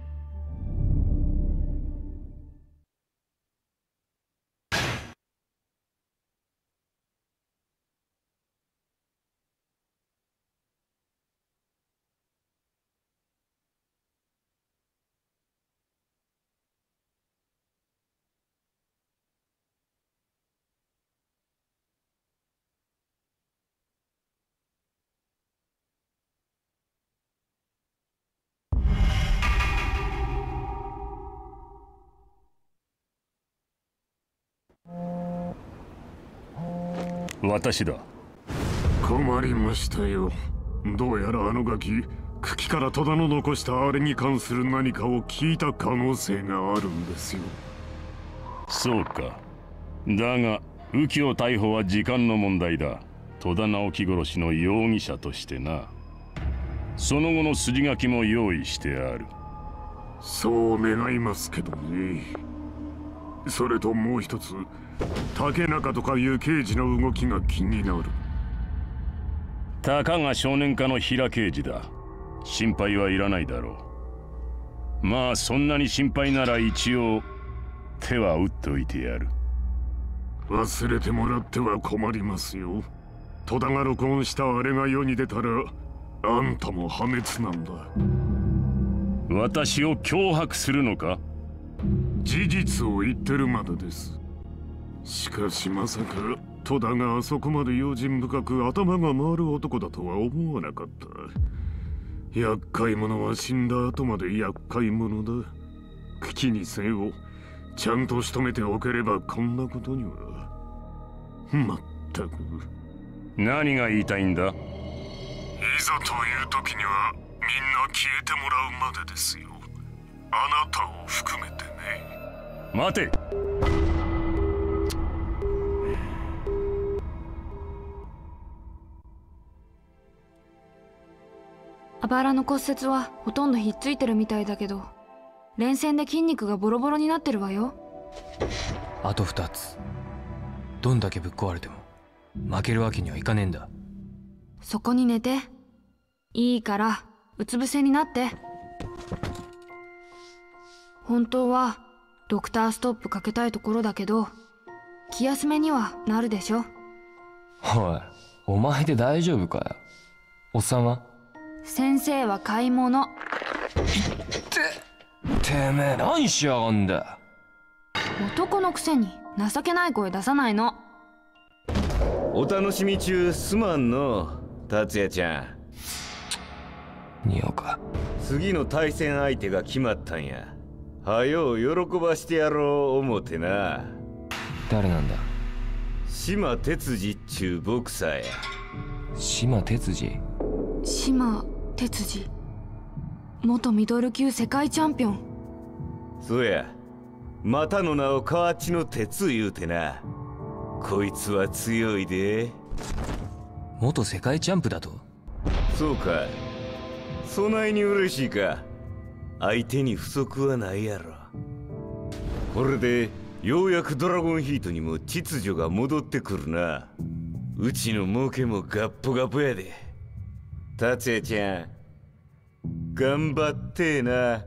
私だ。 困りましたよ。どうやらあのガキ、茎から戸田の残したあれに関する何かを聞いた可能性があるんですよ。 そうか。だが右京逮捕は時間の問題だ。戸田直樹殺しの容疑者としてな。その後の筋書きも用意してある。 そう願いますけどね。それともう一つ、竹中とかいう刑事の動きが気になる。 たかが少年課の平刑事だ。心配はいらないだろう。まあそんなに心配なら一応手は打っておいてやる。 忘れてもらっては困りますよ。戸田が録音したあれが世に出たらあんたも破滅なんだ。 私を脅迫するのか？ 事実を言ってるまでです。しかしまさか戸田があそこまで用心深く頭が回る男だとは思わなかった。 厄介者は死んだ後まで厄介者だ。気にせよ、ちゃんと仕留めておければこんなことには。まったく。 何が言いたいんだ？ いざという時にはみんな消えてもらうまでですよ。あなたを含めてね。 待て。 あばらの骨折はほとんどひっついてるみたいだけど、連戦で筋肉がボロボロになってるわよ。 あとふたつ。どんだけぶっ壊れても負けるわけにはいかねえんだ。 そこに寝て。いいからうつ伏せになって。本当はドクターストップかけたいところだけど、気休めにはなるでしょ。 おい、お前で大丈夫かよ。おっさんは？ 先生は買い物。ててめえ何しやがんだ。 男のくせに情けない声出さないの。 お楽しみ中すまんの達也ちゃん。におか。 次の対戦相手が決まったんや。はよう喜ばしてやろう思てな。 誰なんだ？ 島哲司っちゅうボクサーや。 島哲司？ 島哲司、元ミドル級世界チャンピオン。 そうや、またの名を河内の鉄言うてな。こいつは強いで。 元世界チャンプだと？ そうか、そないに嬉しいか。相手に不足はないやろ。これでようやくドラゴンヒートにも秩序が戻ってくるな。うちの儲けもガッポガポやで。達也ちゃん、頑張ってな。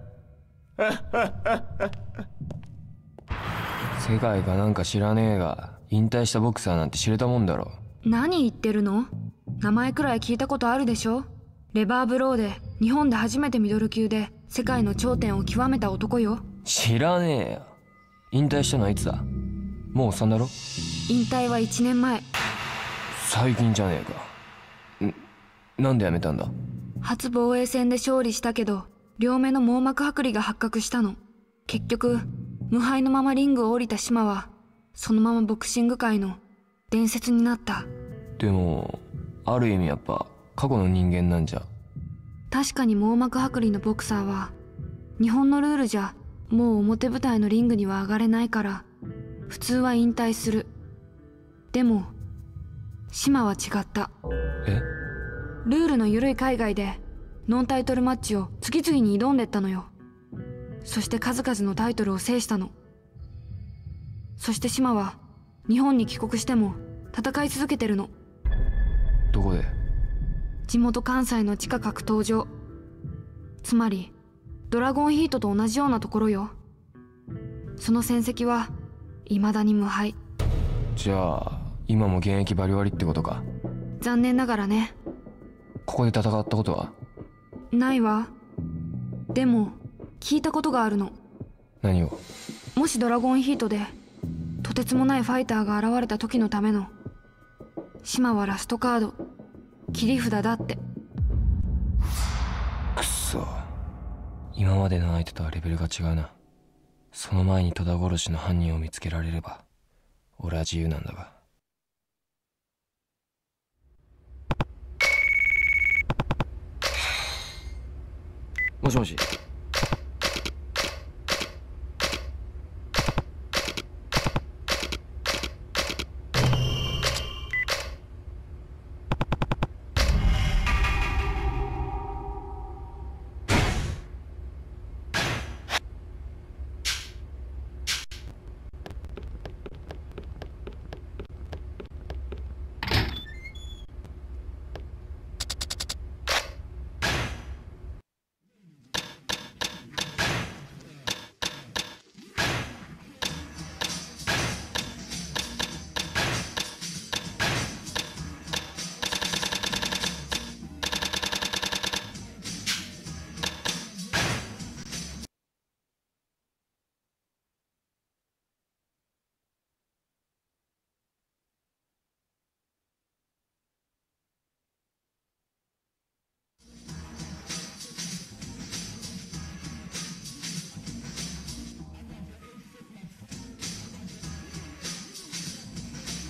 世界かなんか知らねえが、引退したボクサーなんて知れたもんだろ。 何言ってるの？名前くらい聞いたことあるでしょ。レバーブローで日本で初めてミドル級で世界の頂点を極めた男よ。 知らねえよ。引退したのはいつだ？もうおっさんだろ？ 引退はいちねんまえ。 最近じゃねえか。なんでやめたんだ？ 初防衛戦で勝利したけど、両目の網膜剥離が発覚したの。結局無敗のままリングを降りた島はそのままボクシング界の伝説になった。 でもある意味やっぱ過去の人間なんじゃ。 確かに網膜剥離のボクサーは日本のルールじゃもう表舞台のリングには上がれないから普通は引退する。でも島は違った。 え？ ルールの緩い海外でノンタイトルマッチを次々に挑んでったのよ。そして数々のタイトルを制したの。そして島は日本に帰国しても戦い続けてるの。 どこで？ 地元関西の地下格闘場。つまりドラゴンヒートと同じようなところよ。その戦績は未だに無敗。 じゃあ今も現役バリバリってことか。 残念ながらね。 ここで戦ったことは？ ないわ。でも聞いたことがあるの。 何を？ もしドラゴンヒートでとてつもないファイターが現れた時のための、島はラストカード、切り札だって。 くそ、今までの相手とはレベルが違うな。その前に戸田殺しの犯人を見つけられれば俺は自由なんだが。もしもし。